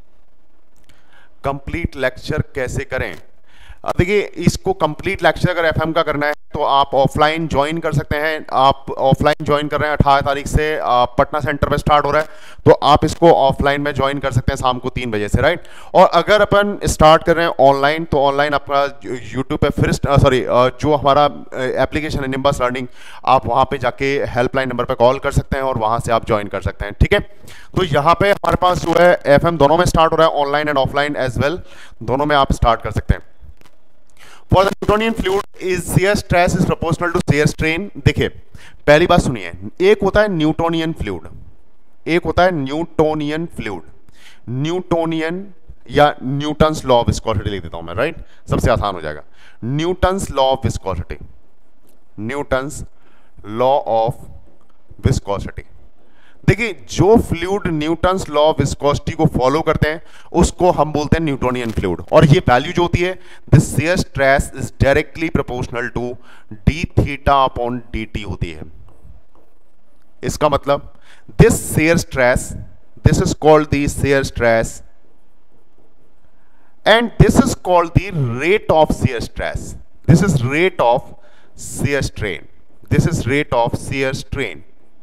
complete lecture कैसे करें, देखिए इसको कंप्लीट लेक्चर अगर एफएम का करना है तो आप ऑफलाइन ज्वाइन कर सकते हैं। आप ऑफलाइन ज्वाइन कर रहे हैं 18 तारीख से पटना सेंटर पे स्टार्ट हो रहा है, तो आप इसको ऑफलाइन में ज्वाइन कर सकते हैं शाम को 3 बजे से, राइट। और अगर अपन स्टार्ट कर रहे हैं ऑनलाइन तो ऑनलाइन आपका यूट्यूब पे फिर जो हमारा एप्लीकेशन है निम्बस लर्निंग, आप वहाँ पे जाके हेल्पलाइन नंबर पर कॉल कर सकते हैं और वहाँ से आप ज्वाइन कर सकते हैं, ठीक है। तो यहाँ पे हमारे पास जो है एफएम दोनों में स्टार्ट हो रहा है, online and offline as well, दोनों में आप स्टार्ट कर सकते हैं। For the Newtonian fluid is shear stress is proportional to shear strain। देखिए पहली बात सुनिए, एक होता है न्यूटोनियन फ्लूइड, एक होता है न्यूटोनियन फ्लूइड, न्यूटोनियन या न्यूटन्स लॉ ऑफ विस्कोसिटी लिख देता हूं मैं, राइट, सबसे आसान हो जाएगा। Newton's law of viscosity, Newton's law of viscosity. देखिए जो fluid Newton's law of viscosity को फॉलो करते हैं उसको हम बोलते हैं न्यूटोनियन फ्लूइड, और ये वैल्यू जो होती है this shear stress is directly proportional to d theta upon d t होती है। इसका मतलब this shear stress this is called the shear stress, and this is called the rate of shear stress. This is rate of shear strain. This is rate of shear strain.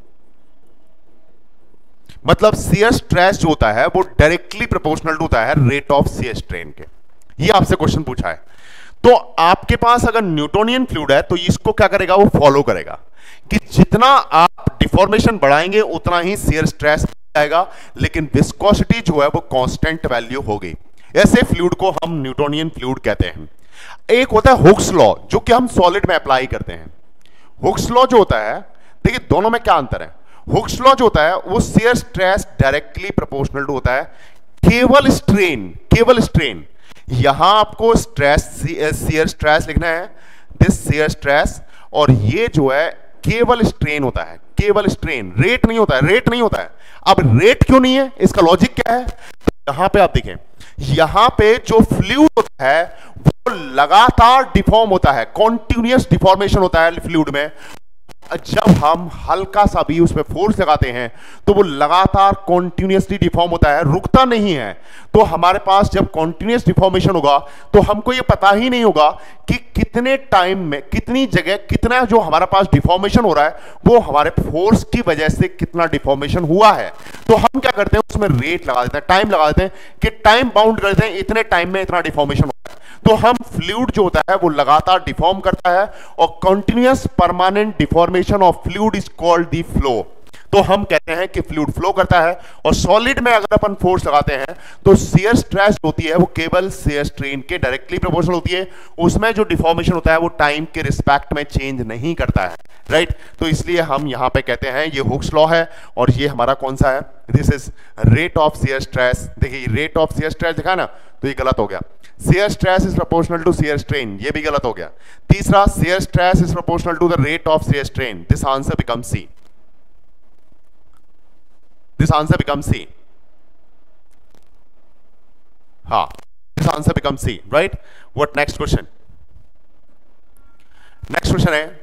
मतलब shear stress जो होता है वो directly proportional होता है rate of shear strain के. ये आपसे क्वेश्चन पूछा है. तो आपके पास अगर न्यूटोनियन फ्लूइड है तो इसको क्या करेगा, वो फॉलो करेगा कि जितना आप डिफॉर्मेशन बढ़ाएंगे उतना ही shear stress आएगा, लेकिन विस्कोसिटी जो है वो कांस्टेंट वैल्यू होगी. ऐसे फ्लूइड को हम न्यूटोनियन फ्लूइड कहते हैं. एक होता है हुक्स लॉ जो कि हम सॉलिड में अप्लाई करते हैं. हुक्स लॉ जो होता है, देखिए दोनों में क्या अंतर है. हुक्स लॉ जो होता है वो shear stress डायरेक्टली प्रोपोर्शनल होता है केवल स्ट्रेन. यहां आपको स्ट्रेस shear stress लिखना है, दिस shear stress, और ये जो है केवल स्ट्रेन होता है, केवल स्ट्रेन. रेट नहीं होता है. अब रेट क्यों नहीं है, इसका लॉजिक क्या है. यहां पे आप देखें, यहां पे जो फ्लूइड होता है वो लगातार डिफॉर्म होता है, कॉन्टिन्यूअस डिफॉर्मेशन होता है फ्लूइड में. जब हम हल्का सा भी उस पर फोर्स लगाते हैं तो वो लगातार कॉन्टिन्यूअसली डिफॉर्म होता है, रुकता नहीं है. तो हमारे पास जब कॉन्टिन्यूअस डिफॉर्मेशन होगा तो हमको ये पता ही नहीं होगा कि कितने टाइम में कितनी जगह कितना जो हमारे पास डिफॉर्मेशन हो रहा है वो हमारे फोर्स की वजह से कितना डिफॉर्मेशन हुआ है. तो हम क्या करते हैं, उसमें रेट लगा देते हैं, टाइम लगा देते हैं कि टाइम बाउंड कर देते हैं, इतने टाइम में इतना डिफॉर्मेशन होता है. तो हम फ्लूइड जो होता है वो लगातार डिफॉर्म करता है, और continuous permanent deformation of fluid is called the flow. तो हम कहते हैं कि फ्लूइड फ्लो करता है. और सॉलिड में अगर अपन फोर्स लगाते हैं तो shear stress होती है वो केवल shear strain के डायरेक्टली प्रोपोर्शनल होती है. उसमें जो डिफॉर्मेशन होता है वो टाइम के रिस्पेक्ट में चेंज नहीं करता है, राइट. तो इसलिए हम यहां पे कहते हैं ये हुक्स लॉ है, और ये हमारा कौन सा है, this is rate of shear stress. देखिए रेट ऑफ shear stress दिखा ना, तो ये गलत हो गया. shear stress is proportional to shear strain, ये भी गलत हो गया. तीसरा, shear stress is proportional to the rate of shear strain. This answer becomes C. This answer becomes C. हाँ, this answer becomes C, right? What next question? Next question है,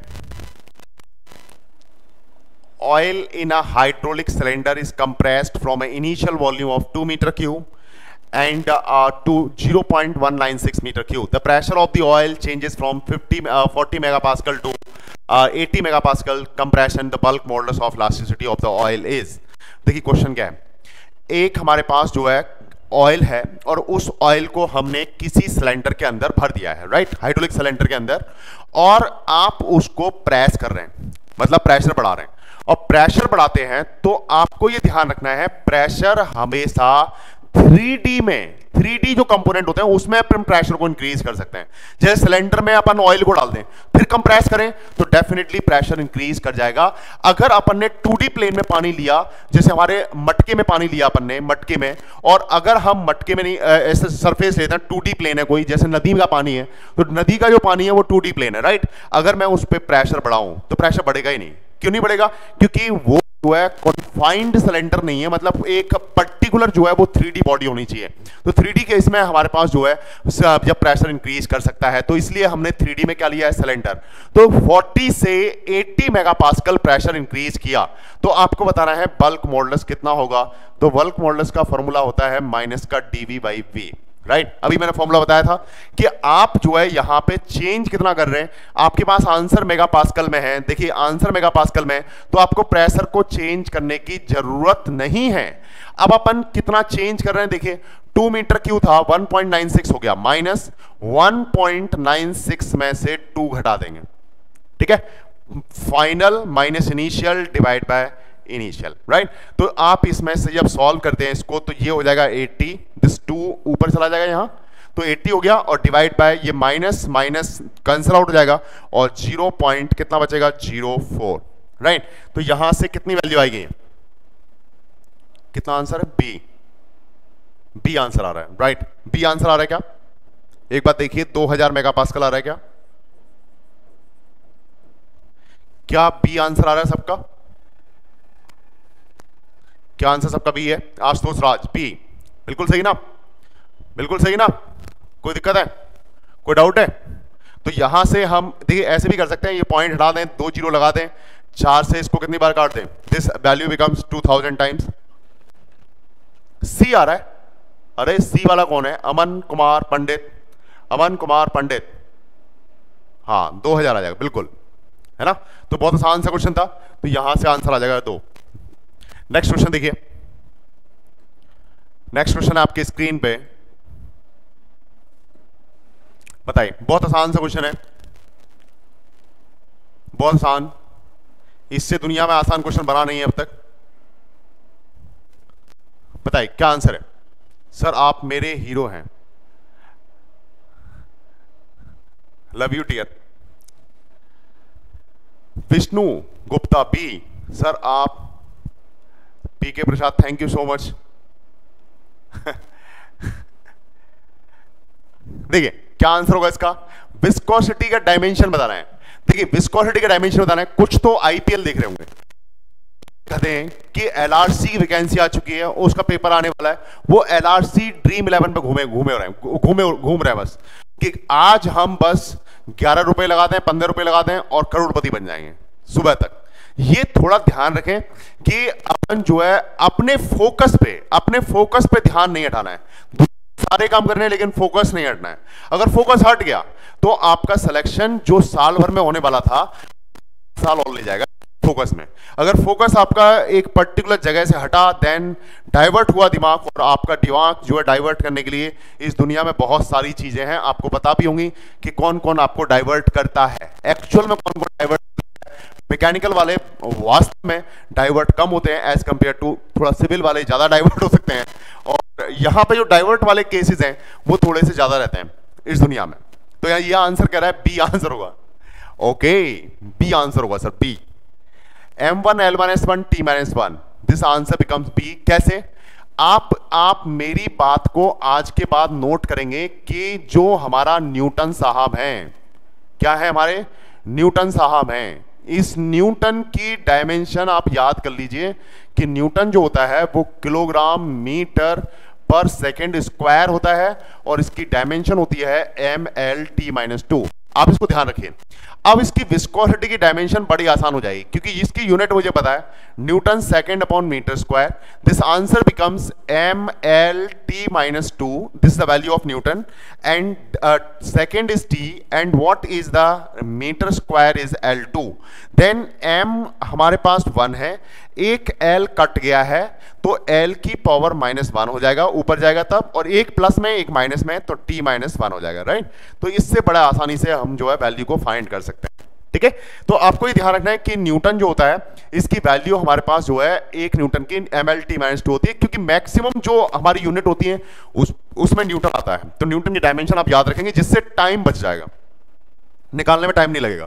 oil in a hydraulic cylinder is compressed from an initial volume of 2 meter cube and to 0.196 meter cube. The pressure of the oil changes from 40 megapascal to 80 megapascal compression. The bulk modulus of elasticity of the oil is. देखिए question क्या है, एक हमारे पास जो है oil है और उस ऑयल को हमने किसी सिलेंडर के अंदर भर दिया है, राइट, हाइड्रोलिक सिलेंडर के अंदर, और आप उसको प्रेस कर रहे हैं, मतलब प्रेशर बढ़ा रहे हैं. और प्रेशर बढ़ाते हैं तो आपको ये ध्यान रखना है, प्रेशर हमेशा 3D जो कंपोनेंट होते हैं उसमें अपन प्रेशर को इंक्रीज कर सकते हैं. जैसे सिलेंडर में अपन ऑयल को डाल दें फिर कंप्रेस करें तो डेफिनेटली प्रेशर इंक्रीज कर जाएगा. अगर अपन ने 2D प्लेन में पानी लिया, जैसे हमारे मटके में पानी लिया अपन ने मटके में, और अगर हम मटके में नहीं ऐसे सरफेस लेते हैं, 2D प्लेन है कोई, जैसे नदी का पानी है, तो नदी का जो पानी है वो 2D प्लेन है, राइट. अगर मैं उस पर प्रेशर बढ़ाऊं तो प्रेशर बढ़ेगा ही नहीं. क्यों नहीं बढ़ेगा, क्योंकि वो जो है कॉन्फाइंड सिलेंडर नहीं है, मतलब एक पर्टिकुलर जो है वो 3D बॉडी होनी चाहिए. तो 3D केस में हमारे पास जो है जब प्रेशर इंक्रीज कर सकता है, तो इसलिए हमने 3D में क्या लिया है, सिलेंडर. तो 40 से 80 मेगापास्कल प्रेशर इंक्रीज किया, तो आपको बताना है बल्क मॉडुलस कितना होगा. तो बल्क मॉडुलस का फॉर्मूला होता है माइनस का dV/V, राइट. अभी मैंने फॉर्मूला बताया था कि आप जो है यहां पे चेंज कितना कर रहे हैं. आपके पास आंसर मेगापास्कल में है, देखिए आंसर मेगापास्कल में, तो आपको प्रेशर को चेंज करने की जरूरत नहीं है. अब अपन कितना चेंज कर रहे हैं, देखिए 2 मीटर क्यूब था, 1.96 हो गया, माइनस 1.96 में से 2 घटा देंगे, ठीक है. Final minus initial divide by initial, right. तो आप इसमें से जब सॉल्व करते हैं इसको तो ये हो जाएगा 80, दिस 2 ऊपर चला जाएगा यहां, तो 80 हो गया, और डिवाइड बाय ये माइनस माइनस कैंसिल आउट हो जाएगा, और 0 पॉइंट कितना बचेगा, 0.4, राइट. तो यहां से कितनी वैल्यू आएगी, कितना आंसर है, बी आंसर आ रहा है, राइट. बी आंसर आ रहा है क्या, एक बात देखिए, 2000 मेगापास्कल आ रहा है क्या, क्या बी आंसर आ रहा है सबका, क्या आंसर सबका बी है, आशुतोष राज, बी बिल्कुल सही ना, बिल्कुल सही ना, कोई दिक्कत है, कोई डाउट है. तो यहां से हम देखिए ऐसे भी कर सकते हैं, ये पॉइंट हटा दें, 2 जीरो लगा दें, 4 से इसको कितनी बार काट दें, this value becomes 2000 times, C आ रहा है। अरे सी वाला कौन है? अमन कुमार पंडित, अमन कुमार पंडित। हाँ 2000 आ जाएगा बिल्कुल, है ना। तो बहुत आसान सा क्वेश्चन था, तो यहां से आंसर आ जाएगा 2। नेक्स्ट क्वेश्चन देखिए, नेक्स्ट क्वेश्चन है आपकी स्क्रीन पे, बताइए। बहुत आसान सा क्वेश्चन है, बहुत आसान, इससे दुनिया में आसान क्वेश्चन बना नहीं है अब तक। बताइए क्या आंसर है? सर आप मेरे हीरो हैं, लव यू टियर। विष्णु गुप्ता बी, सर आप, P K Prasad thank you so much. देखिए क्या आंसर होगा इसका? विस्कोसिटी का डायमेंशन बताना है। देखिए विस्कोसिटी का डायमेंशन बताना है। कुछ तो आईपीएल देख रहे होंगे, कहते हैं कि एलआरसी की वैकेंसी आ चुकी है, उसका पेपर आने वाला है। वो एलआरसी ड्रीम 11 पे घूम रहे हैं बस, कि आज हम बस 11 रुपए लगा दें, 15 रुपए लगा दें और करोड़पति बन जाएंगे सुबह तक। ये थोड़ा ध्यान रखें कि अपन जो है अपने फोकस पे ध्यान नहीं हटाना है। सारे काम करने हैं लेकिन फोकस नहीं हटना है। अगर फोकस हट गया तो आपका सिलेक्शन जो साल भर में होने वाला था, साल और ले जाएगा फोकस में। अगर फोकस आपका एक पर्टिकुलर जगह से हटा, देन डाइवर्ट हुआ दिमाग, और आपका दिमाग जो है डाइवर्ट करने के लिए इस दुनिया में बहुत सारी चीजें हैं, आपको पता भी होंगी कि कौन कौन आपको डाइवर्ट करता है। एक्चुअल में कौन कौन डाइवर्ट, मैकेनिकल वाले वास्तव में डाइवर्ट कम होते हैं एज कंपेयर टू, थोड़ा सिविल वाले ज्यादा डाइवर्ट हो सकते हैं, और यहां पे जो डाइवर्ट वाले केसेस हैं वो थोड़े से ज्यादा रहते हैं इस दुनिया में। तो यहां ये आंसर कह रहा है बी आंसर होगा। ओके बी आंसर होगा sir, B. M1 L-1 T-1, this answer becomes B. कैसे? आप मेरी बात को आज के बाद नोट करेंगे कि जो हमारा न्यूटन साहब हैं, क्या है हमारे न्यूटन साहब हैं, इस न्यूटन की डायमेंशन आप याद कर लीजिए कि न्यूटन जो होता है वो kilogram metre per second square होता है, और इसकी डायमेंशन होती है MLT-2। आप इसको ध्यान रखिए। अब इसकी विस्कोसिटी की डायमेंशन बड़ी आसान हो जाएगी, क्योंकि इसकी यूनिट मुझे पता है, newton second upon metre square. This answer becomes MLT-2, this is the value of newton, and second is T, and what is the metre square is L2। Then M हमारे पास 1 है, एक L कट गया है तो L की power -1 हो जाएगा, ऊपर जाएगा तब, और एक प्लस में एक माइनस में, तो T-1 हो जाएगा, राइट। तो इससे बड़ा आसानी से हम जो है वैल्यू को फाइंड कर सकते हैं, ठीक है। तो आपको ये ध्यान रखना है कि न्यूटन जो होता है, इसकी वैल्यू हमारे पास जो है 1 न्यूटन की MLT-2 होती है, क्योंकि मैक्सिमम जो हमारी यूनिट होती है उसमें न्यूटन आता है। तो न्यूटन की डायमेंशन आप याद रखेंगे, जिससे टाइम बच जाएगा, निकालने में टाइम नहीं लगेगा।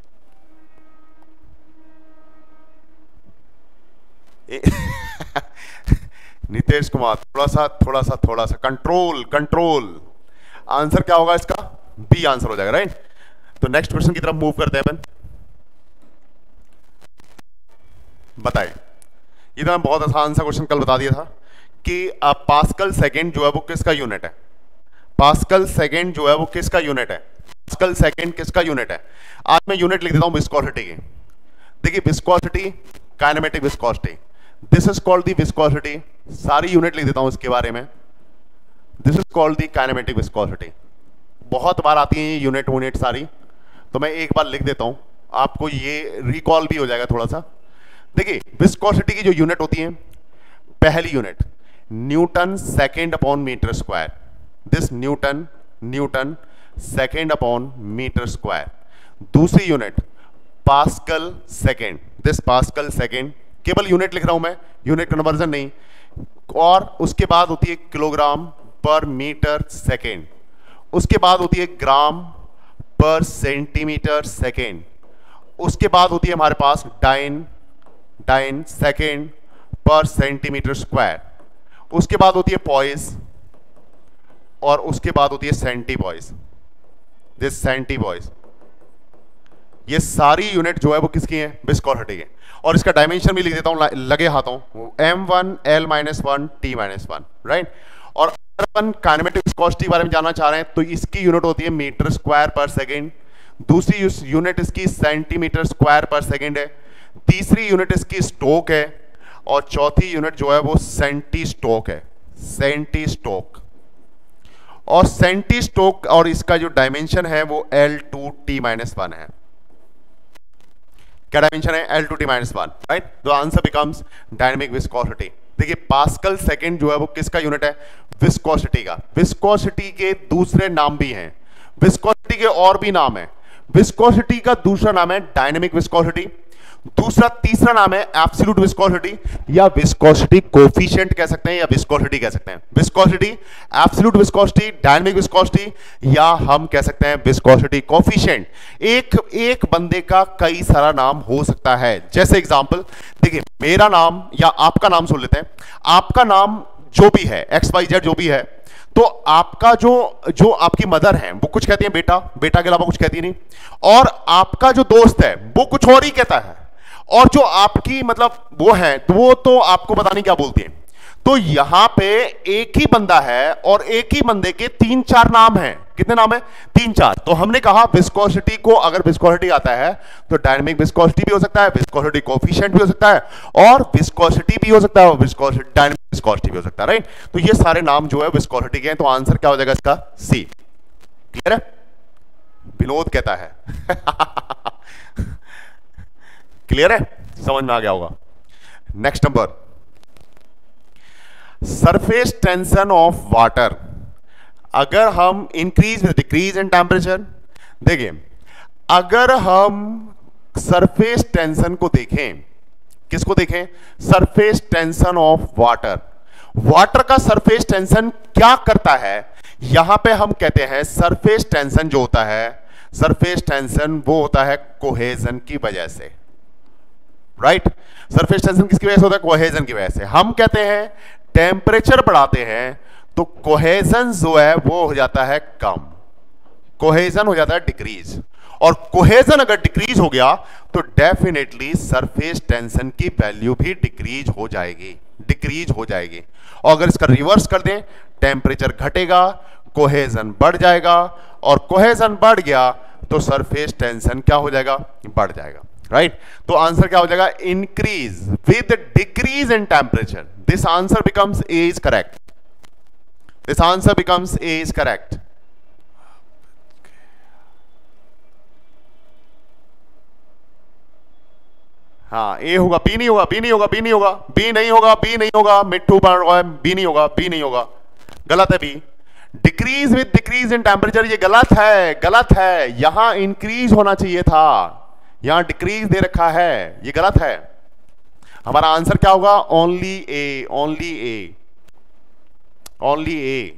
नितेश कुमार थोड़ा सा कंट्रोल। आंसर क्या होगा इसका? बी आंसर हो जाएगा, राइट। तो नेक्स्ट क्वेश्चन की तरफ मूव करते हैं अपन। बताइए, ये तो मैं बहुत आसान सा क्वेश्चन कल बता दिया था कि पास्कल सेकंड जो है वो किसका यूनिट है। पास्कल सेकंड जो है वो किसका यूनिट है? पास्कल सेकंड किसका यूनिट है? आज मैं यूनिट लिख देता हूं विस्कोसिटी की। देखिए viscosity, kinematic viscosity, this is called the viscosity. सारी यूनिट लिख देता हूं इसके बारे में। This is called the kinematic viscosity. बहुत बार आती है ये यूनिट सारी, तो मैं एक बार लिख देता हूं, आपको ये रिकॉल भी हो जाएगा थोड़ा सा। देखिए विस्कोसिटी की जो यूनिट होती है, पहली unit newton second upon metre square, this newton second upon metre square. दूसरी unit pascal second, this pascal second. केवल यूनिट लिख रहा हूं मैं, यूनिट कन्वर्जन नहीं। और उसके बाद होती है किलोग्राम पर मीटर सेकेंड, उसके बाद होती है ग्राम पर सेंटीमीटर सेकेंड, उसके बाद होती है हमारे पास dyne second per centimetre square, उसके बाद होती है पॉइस, और उसके बाद होती है सेंटीपॉइस, दिस सेंटीपॉइस। ये सारी यूनिट जो है वो किसकी है? विस्कोसिटी की। और इसका डायमेंशन भी लिख देता हूं लगे हाथों, M1 L-1 T-1, राइट। और अगर अपन काइनेमेटिक विस्कोसिटी के बारे में जानना चाह रहे हैं तो इसकी यूनिट होती है मीटर स्क्वायर पर सेकेंड, दूसरी यूनिट इसकी सेंटीमीटर स्क्वायर पर सेकेंड है, तीसरी यूनिट इसकी स्टोक है, और चौथी यूनिट जो है वो सेंटी स्टोक है। सेंटीस्टोक। और सेंटीस्टोक और इसका जो डायमेंशन है वो L2T-1 है। क्या डायमेंशन है? L2T-1, right. तो आंसर बिकम्स डायनेमिक विस्कोसिटी। देखिए पास्कल सेकंड जो है वो किसका यूनिट है? विस्कोसिटी का। विस्कोसिटी के दूसरे नाम भी हैं, विस्कोसिटी के और भी नाम है। विस्कोसिटी का दूसरा नाम है डायनेमिक विस्कोसिटी, तीसरा नाम है एब्सोल्यूट विस्कोसिटी, या विस्कोसिटी कोफिशिएंट कह सकते हैं, या विस्कोसिटी कह सकते हैं। Viscosity, absolute viscosity, dynamic viscosity, या हम कह सकते हैं विस्कोसिटी कोफिशिएंट। एक बंदे का कई सारा नाम हो सकता है। जैसे एग्जांपल देखिए, मेरा नाम या आपका नाम सुन लेते हैं। आपका नाम जो भी है, XYZ जो भी है, तो आपका जो आपकी मदर है वो कुछ कहती है बेटा, बेटा के अलावा कुछ कहती नहीं। और आपका जो दोस्त है वो कुछ और ही कहता है। और जो आपकी मतलब वो है वो तो आपको पता नहीं क्या बोलती है। तो यहां पे एक ही बंदा है और एक ही बंदे के 3-4 नाम हैं। कितने नाम है? 3-4। तो हमने कहा विस्कोसिटी को, अगर विस्कोसिटी आता है तो डायनेमिक विस्कोसिटी भी हो सकता है, विस्कोसिटी कोफिशिएंट भी हो सकता है, और विस्कोसिटी भी हो सकता है, विस्कोसिटी डायनेमिक विस्कोसिटी भी हो सकता है, राइट। तो ये सारे नाम जो है विस्कोसिटी के हैं। तो आंसर क्या हो जाएगा इसका? सी। क्लियर है? विनोद कहता है क्लियर है? समझ में आ गया होगा। Next number, surface tension of water अगर हम increase with decrease in temperature. देखिए अगर हम सरफेस टेंशन को देखें, किसको देखें? Surface tension of water. Water का सरफेस टेंशन क्या करता है? यहां पे हम कहते हैं सरफेस टेंशन जो होता है, सरफेस टेंशन वो होता है कोहेजन की वजह से, राइट। सरफेस टेंशन किसकी वजह से होता है? कोहेजन की वजह से। हम कहते हैं टेम्परेचर बढ़ाते हैं तो कोहेजन जो है वो हो जाता है कम, कोहेजन हो जाता है डिक्रीज। और कोहेजन अगर डिक्रीज हो गया तो डेफिनेटली सरफेस टेंशन की वैल्यू भी डिक्रीज हो जाएगी, डिक्रीज हो जाएगी। और अगर इसका रिवर्स कर दें, टेम्परेचर घटेगा, कोहेजन बढ़ जाएगा, और कोहेजन बढ़ गया तो सरफेस टेंशन क्या हो जाएगा? बढ़ जाएगा, राइट। तो आंसर क्या हो जाएगा? Increase with decrease in temperature. This answer becomes A is correct, this answer becomes A is correct. हाँ ए होगा, बी नहीं होगा, बी नहीं होगा, बी नहीं होगा, बी नहीं होगा, बी नहीं होगा, मिट्टू पढ़ रहा है, बी नहीं होगा, बी नहीं होगा, गलत है B. Decrease with decrease in temperature, ये गलत है, गलत है। यहां इंक्रीज होना चाहिए था, यहां डिक्रीज दे रखा है, ये गलत है। हमारा आंसर क्या होगा? Only A, only A, only A.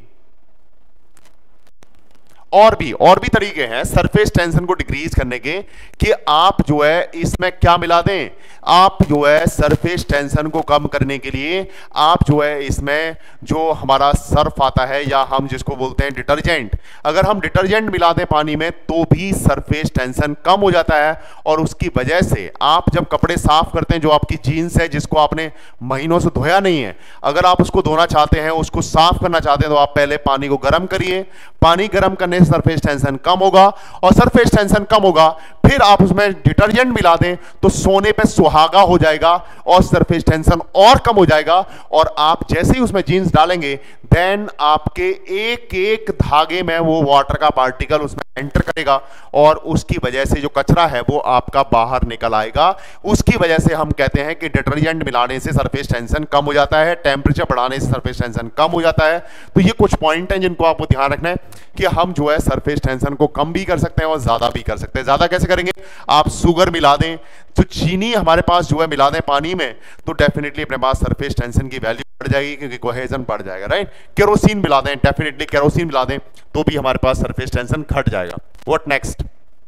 और भी तरीके हैं सरफेस टेंशन को डिक्रीज करने के, कि आप जो है इसमें क्या मिला दें, आप जो है सरफेस टेंशन को कम करने के लिए आप जो है इसमें जो हमारा सर्फ आता है, या हम जिसको बोलते हैं डिटर्जेंट, अगर हम डिटर्जेंट मिला दें पानी में तो भी सरफेस टेंशन कम हो जाता है। और उसकी वजह से आप जब कपड़े साफ करते हैं, जो आपकी जीन्स है जिसको आपने महीनों से धोया नहीं है, अगर आप उसको धोना चाहते हैं, उसको साफ करना चाहते हैं, तो आप पहले पानी को गर्म करिए। पानी गर्म करने से सरफेस टेंशन कम होगा, और सरफेस टेंशन कम होगा, फिर आप उसमें डिटर्जेंट मिला दें तो सोने पे सुहागा हो जाएगा और सरफेस टेंशन और कम हो जाएगा। और आप जैसे ही उसमें जीन्स डालेंगे, देन आपके एक एक धागे में वो वाटर का पार्टिकल उसमें एंटर करेगा, और उसकी वजह से जो कचरा है वो आपका बाहर निकल आएगा। उसकी वजह से हम कहते हैं कि डिटर्जेंट मिलाने से सरफेस टेंशन कम हो जाता है, टेम्परेचर बढ़ाने से सरफेस टेंशन कम हो जाता है। तो ये कुछ पॉइंट हैं जिनको आपको ध्यान रखना है कि हम जो है सरफेस टेंशन को कम भी कर सकते हैं और ज्यादा भी कर सकते हैं। ज्यादा कैसे करेंगे? आप शुगर मिला दें, तो चीनी हमारे पास जो है मिला दें पानी में, तो डेफिनेटली अपने पास सरफेस टेंशन की वैल्यू बढ़ जाएगी, क्योंकि कोहेजन बढ़ जाएगा, राइट। केरोसिन मिला दें, डेफिनेटली केरोसिन मिला दें तो भी हमारे पास सरफेस टेंशन घट जाएगा। What next?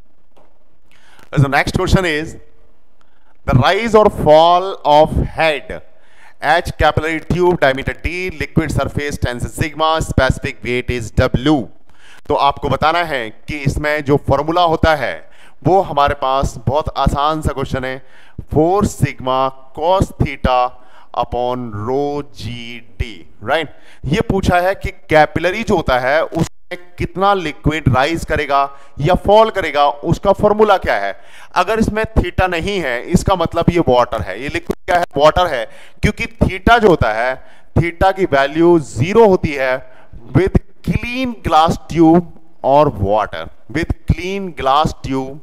The next question is the rise और fall of head H capillary tube diameter D, liquid surface tension sigma, specific weight is W। तो आपको बताना है कि इसमें जो फॉर्मूला होता है वो हमारे पास बहुत आसान सा क्वेश्चन है, 4 sigma cos theta upon rho g d, right. ये पूछा है कि कैपिलरी जो होता है उसमें कितना लिक्विड राइज करेगा या फॉल करेगा, उसका फॉर्मूला क्या है। अगर इसमें थीटा नहीं है, इसका मतलब ये वाटर है, ये लिक्विड क्या है? वाटर है, क्योंकि थीटा जो होता है, थीटा की वैल्यू 0 होती है विद क्लीन ग्लास ट्यूब और water, with clean glass tube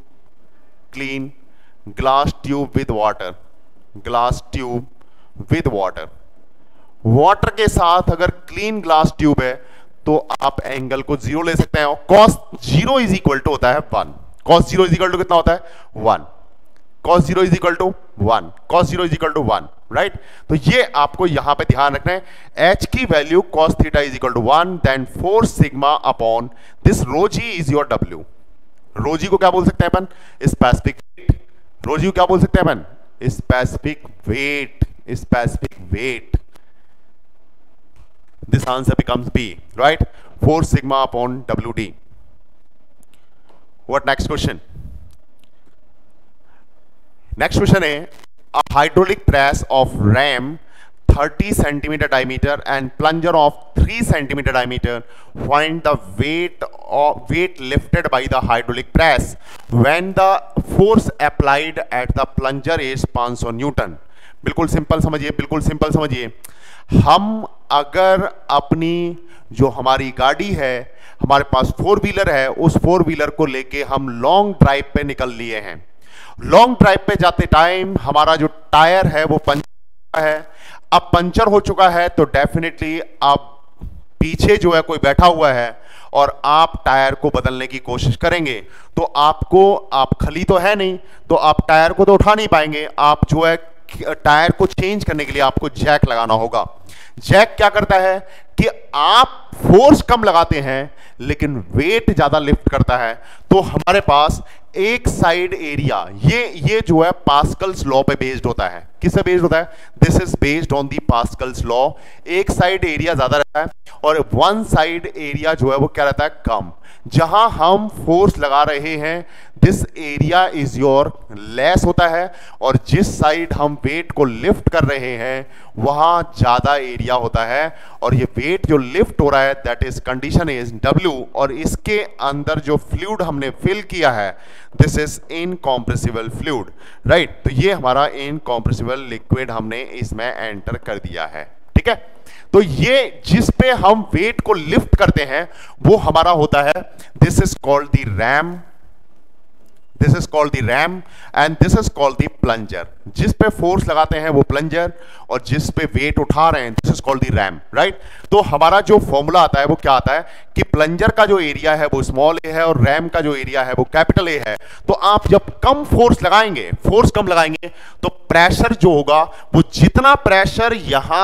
with water, glass tube with water. Water के साथ अगर क्लीन ग्लास ट्यूब है तो आप एंगल को 0 ले सकते हैं और cos 0 इज इक्वल टू होता है 1। cos 0 इज इक्वल टू कितना होता है 1। cos 0 is equal to 1, cos 0 is equal to 1, right. तो ये आपको यहां पे ध्यान रखना है, h की value cos theta is equal to 1, then 4 sigma upon this rho g is your w। Rho g को क्या बोल सकते हैं अपन, स्पेसिफिक वेट। रो जी को क्या बोल सकते हैं अपन, specific weight, specific weight. This answer becomes B, right? 4 sigma upon WD. What next question? Next question is a hydraulic press of ram 30 centimeter diameter and plunger of 3 centimeter diameter. Find the weight lifted by the hydraulic press when the force applied at the plunger is 500 Newton. बिल्कुल simple समझिए, बिल्कुल simple समझिए। हम अगर अपनी जो हमारी गाड़ी है, हमारे पास 4 व्हीलर है, उस 4 व्हीलर को लेके हम लॉन्ग ड्राइव पे निकल लिए हैं। लॉन्ग ड्राइव पे जाते टाइम हमारा जो टायर है वो पंचर है। अब पंचर हो चुका है तो डेफिनेटली अब पीछे जो है कोई बैठा हुआ है और आप टायर को बदलने की कोशिश करेंगे तो आप खली तो है नहीं, तो आप टायर को तो उठा नहीं पाएंगे। आप जो है टायर को चेंज करने के लिए आपको जैक लगाना होगा। जैक क्या करता है कि आप फोर्स कम लगाते हैं लेकिन वेट ज्यादा लिफ्ट करता है। तो हमारे पास एक साइड एरिया, ये जो है पास्कल्स लॉ पे बेस्ड होता है। किससे बेस्ड होता है, this is based on the Pascal's law. एक साइड एरिया ज्यादा रहता है और वन साइड एरिया जो है वो क्या रहता है, कम। जहां हम फोर्स लगा रहे हैं this area is your less होता है और जिस साइड हम वेट को लिफ्ट कर रहे हैं वहां ज्यादा एरिया होता है और ये वेट जो लिफ्ट हो रहा है that is condition is W और इसके अंदर जो फ्लूइड हमने फिल किया है this is incompressible fluid, right. तो ये हमारा इनकॉम्प्रेसिबल लिक्विड हमने इसमें एंटर कर दिया है, ठीक है। तो ये जिस पे हम वेट को लिफ्ट करते हैं वो हमारा होता है, this is called the ram, this is called the ram and this is called the plunger. जिस पे फोर्स लगाते हैं वो प्लंजर और जिस पे वेट उठा रहे हैं this is called the ram, right. तो हमारा जो फॉर्मूला आता है वो क्या आता है कि प्लंजर का जो एरिया है वो स्मॉल ए है और रैम का जो एरिया है वो कैपिटल ए है। तो आप जब कम फोर्स लगाएंगे, फोर्स कम लगाएंगे तो प्रेशर जो होगा वो जितना प्रेशर यहां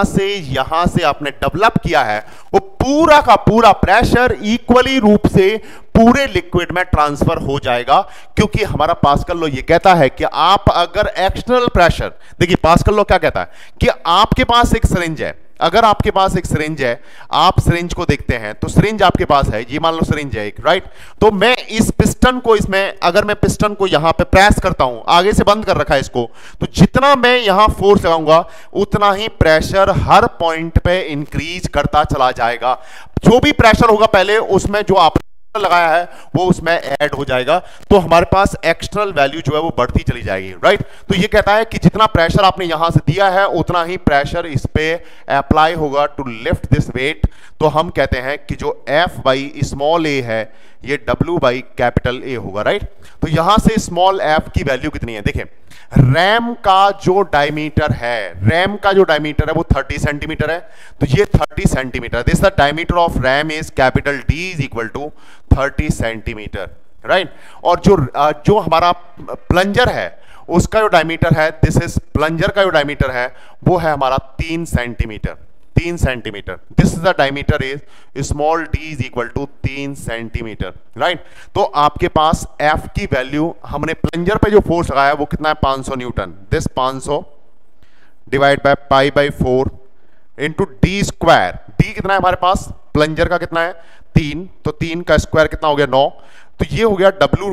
से आपने डेवलप किया है वो पूरा का पूरा प्रेशर इक्वली रूप से पूरे लिक्विड में ट्रांसफर हो जाएगा। क्योंकि हमारा पास्कल लॉ ये कहता है कि आप अगर एक्सटर्नल प्रेशर, देखिए पास्कल लॉ क्या कहता है कि आपके पास एक सिरिंज है, अगर आपके पास एक सिरिंज है, आप सिरिंज को देखते हैं तो सिरिंज आपके पास है, ये मान लो सिरिंज है एक, राइट। तो मैं इस पिस्टन को इसमें, अगर मैं पिस्टन को यहां पे प्रेस करता हूं, आगे से बंद कर रखा है इसको, तो जितना मैं यहां फोर्स लगाऊंगा उतना ही प्रेशर हर पॉइंट पे इंक्रीज करता चला जाएगा। जो भी प्रेशर होगा पहले उसमें जो आप लगाया है वो उसमें ऐड हो जाएगा। तो हमारे पास एक्सटर्नल वैल्यू जो है वो बढ़ती चली जाएगी, राइट। तो ये कहता है कि जितना प्रेशर आपने यहां से दिया है उतना ही प्रेशर इस पे अप्लाई होगा टू लिफ्ट दिस वेट। तो हम कहते हैं कि जो F बाई स्मॉल ए है ये W बाई कैपिटल ए होगा, राइट। तो यहां से स्मॉल f की वैल्यू कितनी है, देखिए रैम का जो डायमीटर है, रैम का जो डायमीटर है वो 30 सेंटीमीटर है। तो ये 30 centimetre, this the diameter of ram is capital D is equal to 30 centimetre, right. और जो हमारा प्लंजर है उसका जो डायमीटर है, दिस इज प्लंजर का जो डायमीटर है वो है हमारा 3 centimetre, 3 centimetre. This is the diameter is small d is equal to 3 centimetre, right. तो आपके पास F की वैल्यू, हमने प्लंजर पे जो फोर्स लगाया वो कितना है 500 newton, this 500 divide by pi by 4 into D square. D कितना है हमारे पास, प्लंजर का कितना है 3, तो 3 का स्क्वायर कितना हो गया 9। तो ये हो गया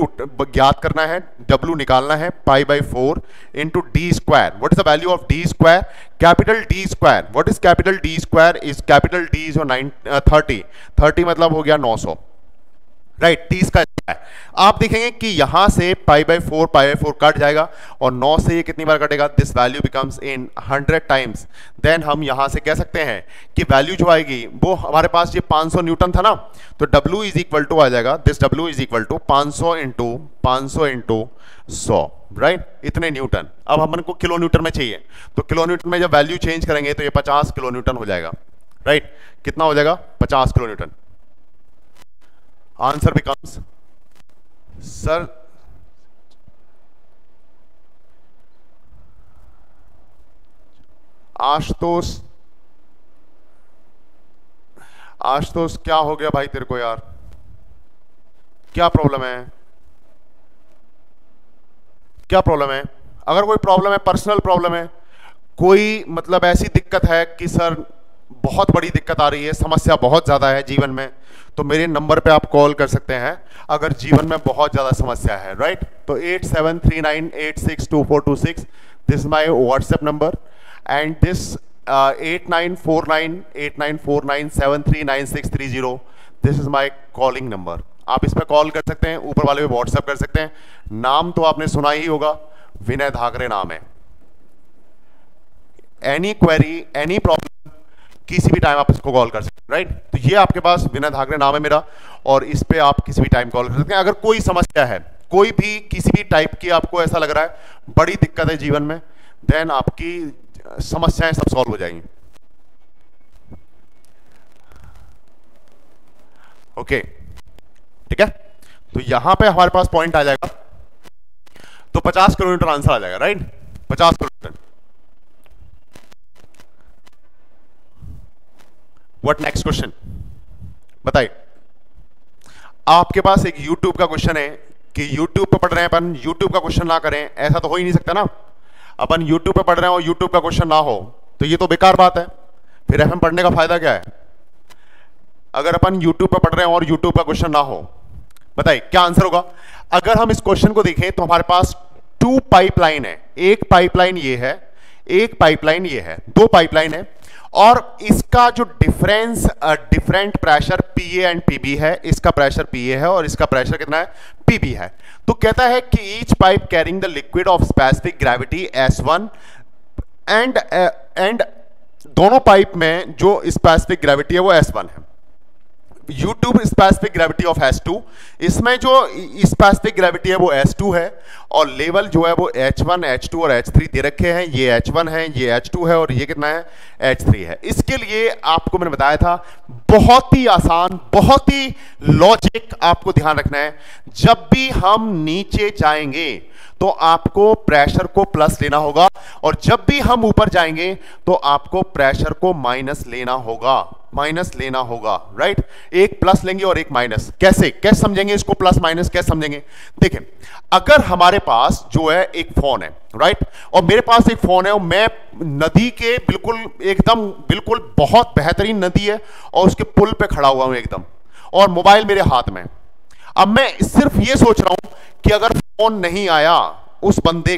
W ज्ञात करना है, W निकालना है, pi by 4 into D square. What is the value of D square, capital D square. What is capital D square, is capital D is 30 मतलब हो गया 900, राइट, 30 का है। आप देखेंगे कि यहां से पाई बाय 4 कट जाएगा और 9 से ये कितनी बार कटेगा, this value becomes in 100 times. Then हम यहां से कह सकते हैं कि वैल्यू जो आएगी वो हमारे पास ये 500 न्यूटन था ना, तो W इज इक्वल टू आ जाएगा, this W is equal to 500 into 100, right, इतने न्यूटन। अब हमन को किलो न्यूटन में चाहिए, तो किलो न्यूटन में जब वैल्यू चेंज करेंगे तो ये 50 किलो न्यूटन हो जाएगा, राइट, कितना हो जाएगा, 50 kilo newton. Answer becomes, sir Ashutosh क्या हो गया भाई तेरे को यार, क्या प्रॉब्लम है, क्या प्रॉब्लम है? अगर कोई प्रॉब्लम है, पर्सनल प्रॉब्लम है, कोई मतलब ऐसी दिक्कत है कि सर बहुत बड़ी दिक्कत आ रही है, समस्या बहुत ज्यादा है जीवन में, तो मेरे नंबर पे आप कॉल कर सकते हैं अगर जीवन में बहुत ज्यादा समस्या है, राइट। तो 8739862426, this is my WhatsApp number and this 89498949739630, this is my calling number. आप इस पर कॉल कर सकते हैं, ऊपर वाले पे व्हाट्सएप कर सकते हैं। नाम तो आपने सुना ही होगा, विनय धाकरे नाम है। एनी क्वेरी, एनी प्रॉब्लम, किसी भी टाइम आप इसको कॉल कर सकते हैं, राइट। तो ये आपके पास विनय धाकरे नाम है मेरा, और इस पे आप किसी भी टाइम कॉल कर सकते हैं। अगर कोई समस्या है, कोई भी किसी भी टाइप की आपको ऐसा लग रहा है बड़ी दिक्कत है जीवन में, देन आपकी समस्याएं सब सॉल्व हो जाएंगी। ओके, ठीक है। तो यहां पे हमारे पास पॉइंट आ जाएगा, तो 50 किलोमीटर आंसर आ जाएगा, right, 50 kilometre. What next question, बताइए। आपके पास एक YouTube का क्वेश्चन है कि YouTube पे पढ़ रहे हैं अपन, YouTube का क्वेश्चन ना करें, ऐसा तो हो ही नहीं सकता ना। अपन YouTube पे पढ़ रहे हैं और YouTube का क्वेश्चन ना हो तो ये तो बेकार बात है, फिर FM पढ़ने का फायदा क्या है? अगर अपन YouTube पे पढ़ रहे हैं और YouTube का क्वेश्चन ना हो, बताइए क्या आंसर होगा। अगर हम इस क्वेश्चन को देखें तो हमारे पास 2 पाइपलाइन है, एक पाइपलाइन ये है, एक पाइपलाइन ये है, 2 पाइपलाइन है, और इसका जो difference different pressure PA and PB है, इसका प्रेशर PA है और इसका प्रेशर कितना है, PB है। तो कहता है कि each pipe carrying the liquid of specific gravity S1 and दोनों पाइप में जो स्पेसिफिक ग्रेविटी है वो S1 है। YouTube specific gravity of S2, इसमें जो स्पेसिफिक ग्रेविटी है वो S2 है, और लेवल जो है वो H1, H2 और H3 दे रखे हैं। ये H1 है, ये H2 है और ये कितना है, H3 है। इसके लिए आपको मैंने बताया था, बहुत ही आसान, बहुत ही लॉजिक आपको ध्यान रखना है। जब भी हम नीचे जाएंगे तो आपको प्रेशर को प्लस लेना होगा, और जब भी हम ऊपर जाएंगे तो आपको प्रेशर को माइनस लेना होगा, माइनस लेना होगा, राइट। एक प्लस लेंगे और एक माइनस। कैसे समझेंगे इसको, प्लस माइनस कैसे समझेंगे? देखिए, अगर हमारे पास जो है एक फोन है, राइट, और मेरे पास एक फोन है और मैं नदी के बिल्कुल बहुत बेहतरीन नदी है और उसके पुल पे खड़ा हुआ हूं एकदम, और मोबाइल मेरे हाथ में। अब मैं सिर्फ ये सोच रहा हूं कि अगर फोन नहीं आया, उस बंदे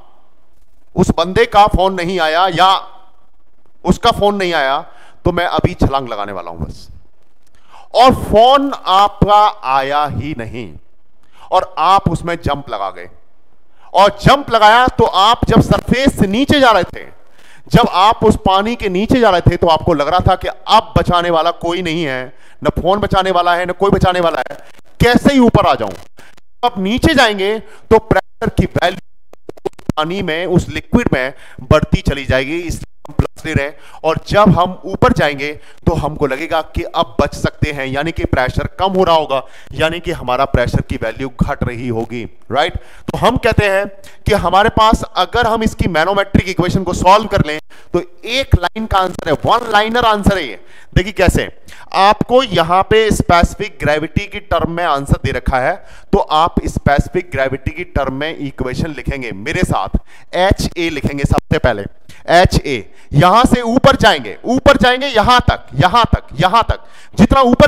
का फोन नहीं आया या उसका फोन नहीं आया, तो मैं अभी छलांग लगाने वाला हूं बस। और फोन आपका आया ही नहीं और आप उसमें जंप लगा गए, और जंप लगाया तो आप जब सरफेस से नीचे जा रहे थे, जब आप उस पानी के नीचे जा रहे थे, तो आपको लग रहा था कि अब बचाने वाला कोई नहीं है, न फोन बचाने वाला है न कोई बचाने वाला है, कैसे ही ऊपर आ जाऊं। अब नीचे जाएंगे तो प्रेशर की वैल्यू पानी में, उस लिक्विड में बढ़ती चली जाएगी, इसलिए हम प्लस ले रहे हैं। और जब हम ऊपर जाएंगे तो हमको लगेगा कि अब बच सकते हैं, यानी कि प्रेशर कम हो रहा होगा, यानी कि हमारा प्रेशर की वैल्यू घट रही होगी, राइट। तो हम कहते हैं कि हमारे पास अगर हम इसकी मैनोमेट्रिक इक्वेशन को सॉल्व कर लें तो एक लाइन का आंसर है, 1 लाइनर आंसर है ये। देखिए कैसे, आपको यहां पे स्पेसिफिक ग्रेविटी की टर्म में आंसर दे रखा है, तो आप स्पेसिफिक ग्रेविटी की टर्म में इक्वेशन लिखेंगे मेरे साथ। HA लिखेंगे सबसे पहले, HA। यहां से ऊपर जाएंगे यहां तक, जितना ऊपर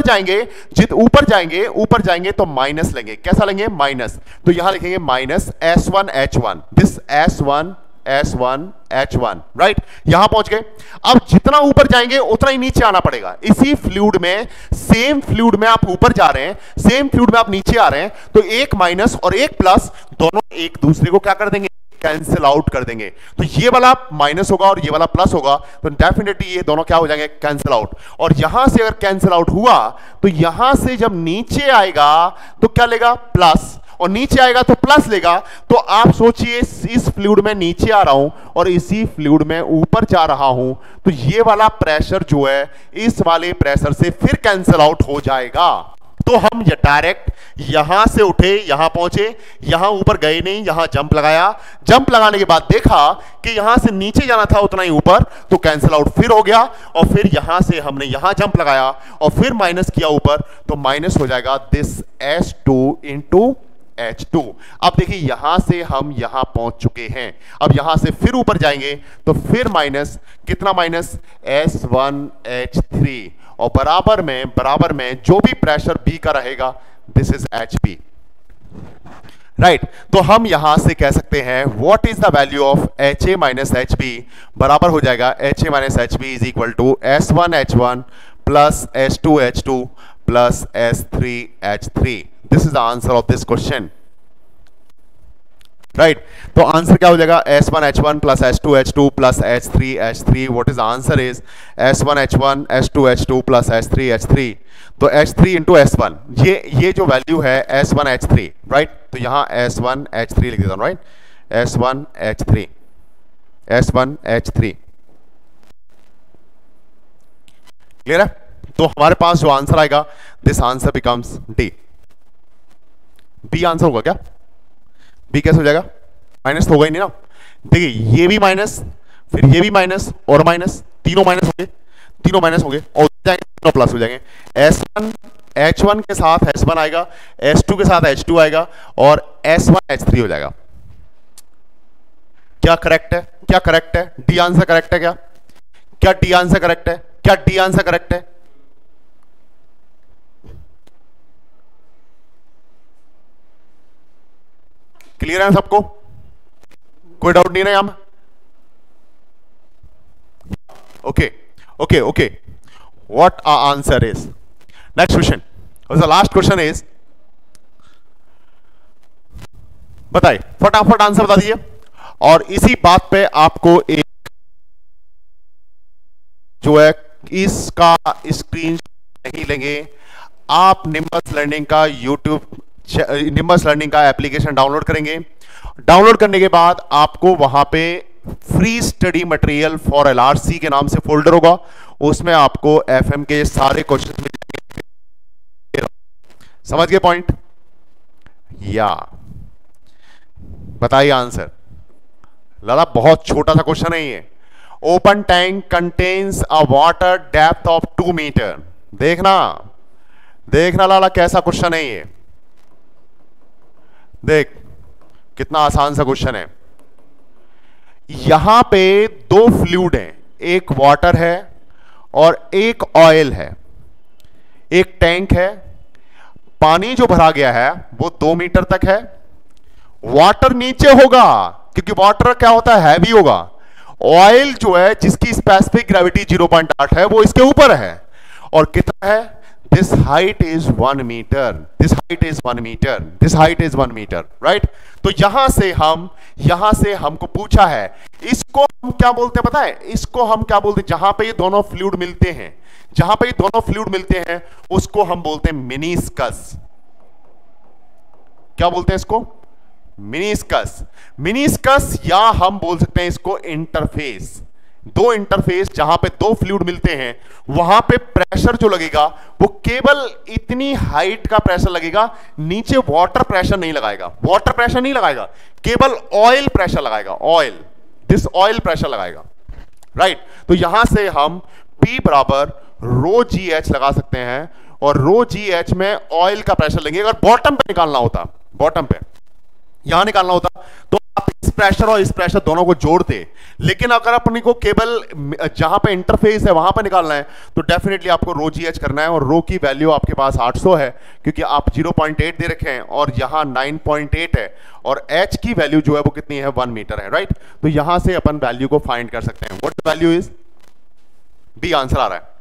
जाएंगे तो माइनस लेंगे। कैसा लेंगे, माइनस। तो यहां लिखेंगे minus S1 H1, this S1 S1 H1, right, यहां पहुंच गए। अब जितना ऊपर जाएंगे उतना ही नीचे आना पड़ेगा। इसी फ्लूइड में, सेम फ्लूइड में आप ऊपर जा रहे हैं, सेम फ्लूइड में आप नीचे आ रहे हैं, तो एक माइनस और एक प्लस दोनों एक दूसरे को क्या कर देंगे, कैंसिल आउट कर देंगे। तो ये वाला माइनस होगा और ये वाला प्लस होगा, तो डेफिनेटली ये दोनों क्या हो जाएंगे, कैंसिल आउट। और यहां से अगर कैंसिल आउट हुआ तो यहां से जब नीचे आएगा तो क्या लेगा, प्लस, और नीचे आएगा तो प्लस लेगा। तो आप सोचिए इस फ्लूइड में नीचे आ रहा हूं और इसी फ्लूइड में ऊपर जा रहा हूं, तो ये वाला प्रेशर जो है इस वाले प्रेशर से फिर कैंसिल आउट हो जाएगा। तो हम ये डायरेक्ट यहां से उठे, यहां पहुंचे, यहां ऊपर गए नहीं, यहां जंप लगाया, जंप लगाने के बाद देखा कि यहां से नीचे जाना था उतना ही ऊपर, तो कैंसिल आउट फिर हो गया। और फिर यहां से हमने यहां जंप लगाया और फिर माइनस किया ऊपर, तो माइनस हो जाएगा दिस S2 इंटू H2। अब देखिए यहां से हम यहां पहुंच चुके हैं, अब यहां से फिर ऊपर जाएंगे तो फिर माइनस, कितना माइनस, S1 H3, और बराबर में जो भी प्रेशर B का रहेगा दिस इज HP, राइट। तो हम यहां से कह सकते हैं what is the value of HA minus HB, बराबर हो जाएगा HA minus HB is equal to S1 H1 plus S2 H2 plus S3 H3। This is the answer of this question, right. तो आंसर क्या हो जाएगा, S1 H1 plus S2 H2 plus H3 H3। What is answer is S1 H1 S2 H2 plus S3 H3। तो H3 into S1, ये जो value है S1 H3, right. तो यहां S1 H3 लिख देता हूं, right, S1 H3, S1 H3, clear है। तो हमारे पास जो आंसर आएगा this answer becomes D। B answer होगा क्या, B कैसे हो जाएगा, माइनस तो होगा ही नहीं ना। देखिए ये भी माइनस, फिर ये भी माइनस और माइनस, तीनों माइनस होंगे और तीनों प्लस हो जाएंगे। S1 H1 के साथ S1 आएगा, S2 के साथ H2 आएगा और S1 H3 हो जाएगा। क्या करेक्ट है, क्या करेक्ट है, डी आंसर करेक्ट है क्या, क्या डी आंसर करेक्ट है, क्या डी आंसर करेक्ट है। क्लियर है सबको, कोई डाउट नहीं है यहां में, okay okay okay. What our answer is, next question, the last question is, बताइए फटाफट आंसर बता दीजिए। और इसी बात पे आपको एक जो है इसका स्क्रीन नहीं लेंगे, आप निम्बस लर्निंग का निम्बस लर्निंग का एप्लीकेशन डाउनलोड करेंगे। डाउनलोड करने के बाद आपको वहां पे free study material for LRC के नाम से फोल्डर होगा, उसमें आपको FM के सारे क्वेश्चन मिल जाएंगे। समझ गए पॉइंट, या बताइए आंसर। लाला बहुत छोटा सा क्वेश्चन है ये। Open tank contains a water depth of 2 metre. देखना लाला कैसा क्वेश्चन है ये, देख कितना आसान सा क्वेश्चन है। यहां पे 2 फ्लूइड हैं, एक वाटर है और एक ऑयल है, एक टैंक है। पानी जो भरा गया है वो 2 मीटर तक है, वाटर नीचे होगा क्योंकि वाटर क्या होता है, हैवी होगा। ऑयल जो है जिसकी स्पेसिफिक ग्रेविटी 0.8 है वो इसके ऊपर है, और कितना है, this height is 1 metre, this height is 1 metre, this height is 1 metre, right. तो यहां से हमको पूछा है, इसको हम क्या बोलते हैं पता है, इसको हम क्या बोलते हैं, जहां पे ये दोनों फ्लूइड मिलते हैं, जहां पे ये दोनों फ्लूइड मिलते हैं उसको हम बोलते हैं मिनिस्कस। क्या बोलते हैं इसको, मिनिस्कस। मिनिस्कस, या हम बोल सकते हैं इसको इंटरफेस। 2 इंटरफेस जहां पे 2 फ्लूइड मिलते हैं, वहां पे प्रेशर जो लगेगा वो केवल इतनी हाइट का प्रेशर लगेगा, नीचे वाटर प्रेशर नहीं लगाएगा, वाटर प्रेशर नहीं लगाएगा, केवल ऑयल प्रेशर लगाएगा, ऑयल, दिस ऑयल प्रेशर लगाएगा, राइट। तो यहां से हम P बराबर रो GH लगा सकते हैं, और रो GH में ऑयल का प्रेशर लेंगे। अगर बॉटम पे निकालना होता, बॉटम पे यहां निकालना होता, तो आप आप इस प्रेशर और इस प्रेशर दोनों को जोड़ते, लेकिन अगर अपने को केवल जहां पे इंटरफेस है वहां पे निकालना है तो डेफिनेटली आपको रो जी एच करना है, और रो की वैल्यू आपके पास 800 है क्योंकि आप 0.8 दे रखे हैं और यहां 9.8 है, और एच की वैल्यू जो है वो कितनी है, 1 मीटर है, राइट। तो यहां से अपन वैल्यू को फाइंड कर सकते हैं। What value is, B answer आ रहा है।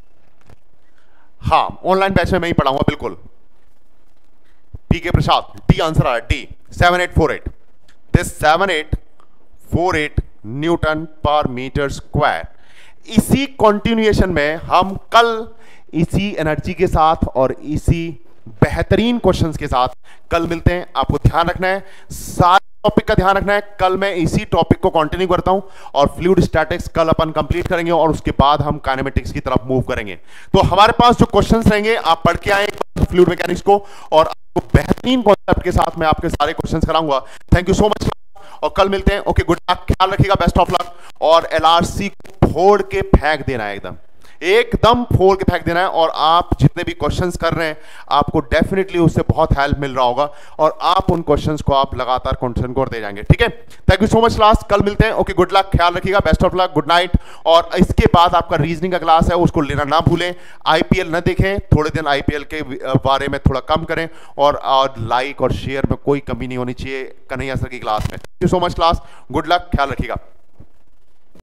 हाँ, ऑनलाइन बैच में मैं ही पढ़ाऊंगा बिल्कुल। पी के प्रसाद, डी आंसर आ रहा है, D 7848। This 7848 newton per metre square. इसी कंटिन्यूएशन में हम कल इसी एनर्जी के साथ और इसी बेहतरीन क्वेश्चंस के साथ कल मिलते हैं। आपको ध्यान रखना है, सारे टॉपिक का ध्यान रखना है। कल मैं इसी टॉपिक को कंटिन्यू करता हूं और फ्लूइड स्टैटिक्स कल अपन कंप्लीट करेंगे और उसके बाद हम काइनेमेटिक्स की तरफ मूव करेंगे। तो हमारे पास जो क्वेश्चंस रहेंगे आप पढ़ के आए फ्लूइड मैकेनिक्स को, और आपको बेहतरीन कॉन्सेप्ट के साथ मैं आपके सारे क्वेश्चंस कराऊंगा। थैंक यू सो मच और कल मिलते हैं। ओके, गुड लक, ख्याल रखिएगा, बेस्ट ऑफ लक। और एलआरसी को फोड़ के फेंक देना है, एकदम फोड़ के फेंक देना है। और आप जितने भी क्वेश्चंस कर रहे हैं आपको डेफिनेटली उससे बहुत हेल्प मिल रहा होगा और आप उन क्वेश्चंस को आप लगातार क्वेश्चन को दे जाएंगे, ठीक है। Thank you so much class, कल मिलते हैं। ओके, गुड लक, ख्याल रखिएगा, best of luck, good night. और इसके बाद आपका रीजनिंग का क्लास है, उसको लेना ना भूलें। आईपीएल न देखें, थोड़े दिन आईपीएल के बारे में थोड़ा कम करें, और लाइक और शेयर में कोई कमी नहीं होनी चाहिए कन्हैया सर की क्लास में। Thank you so much class, good luck, ख्याल रखिएगा।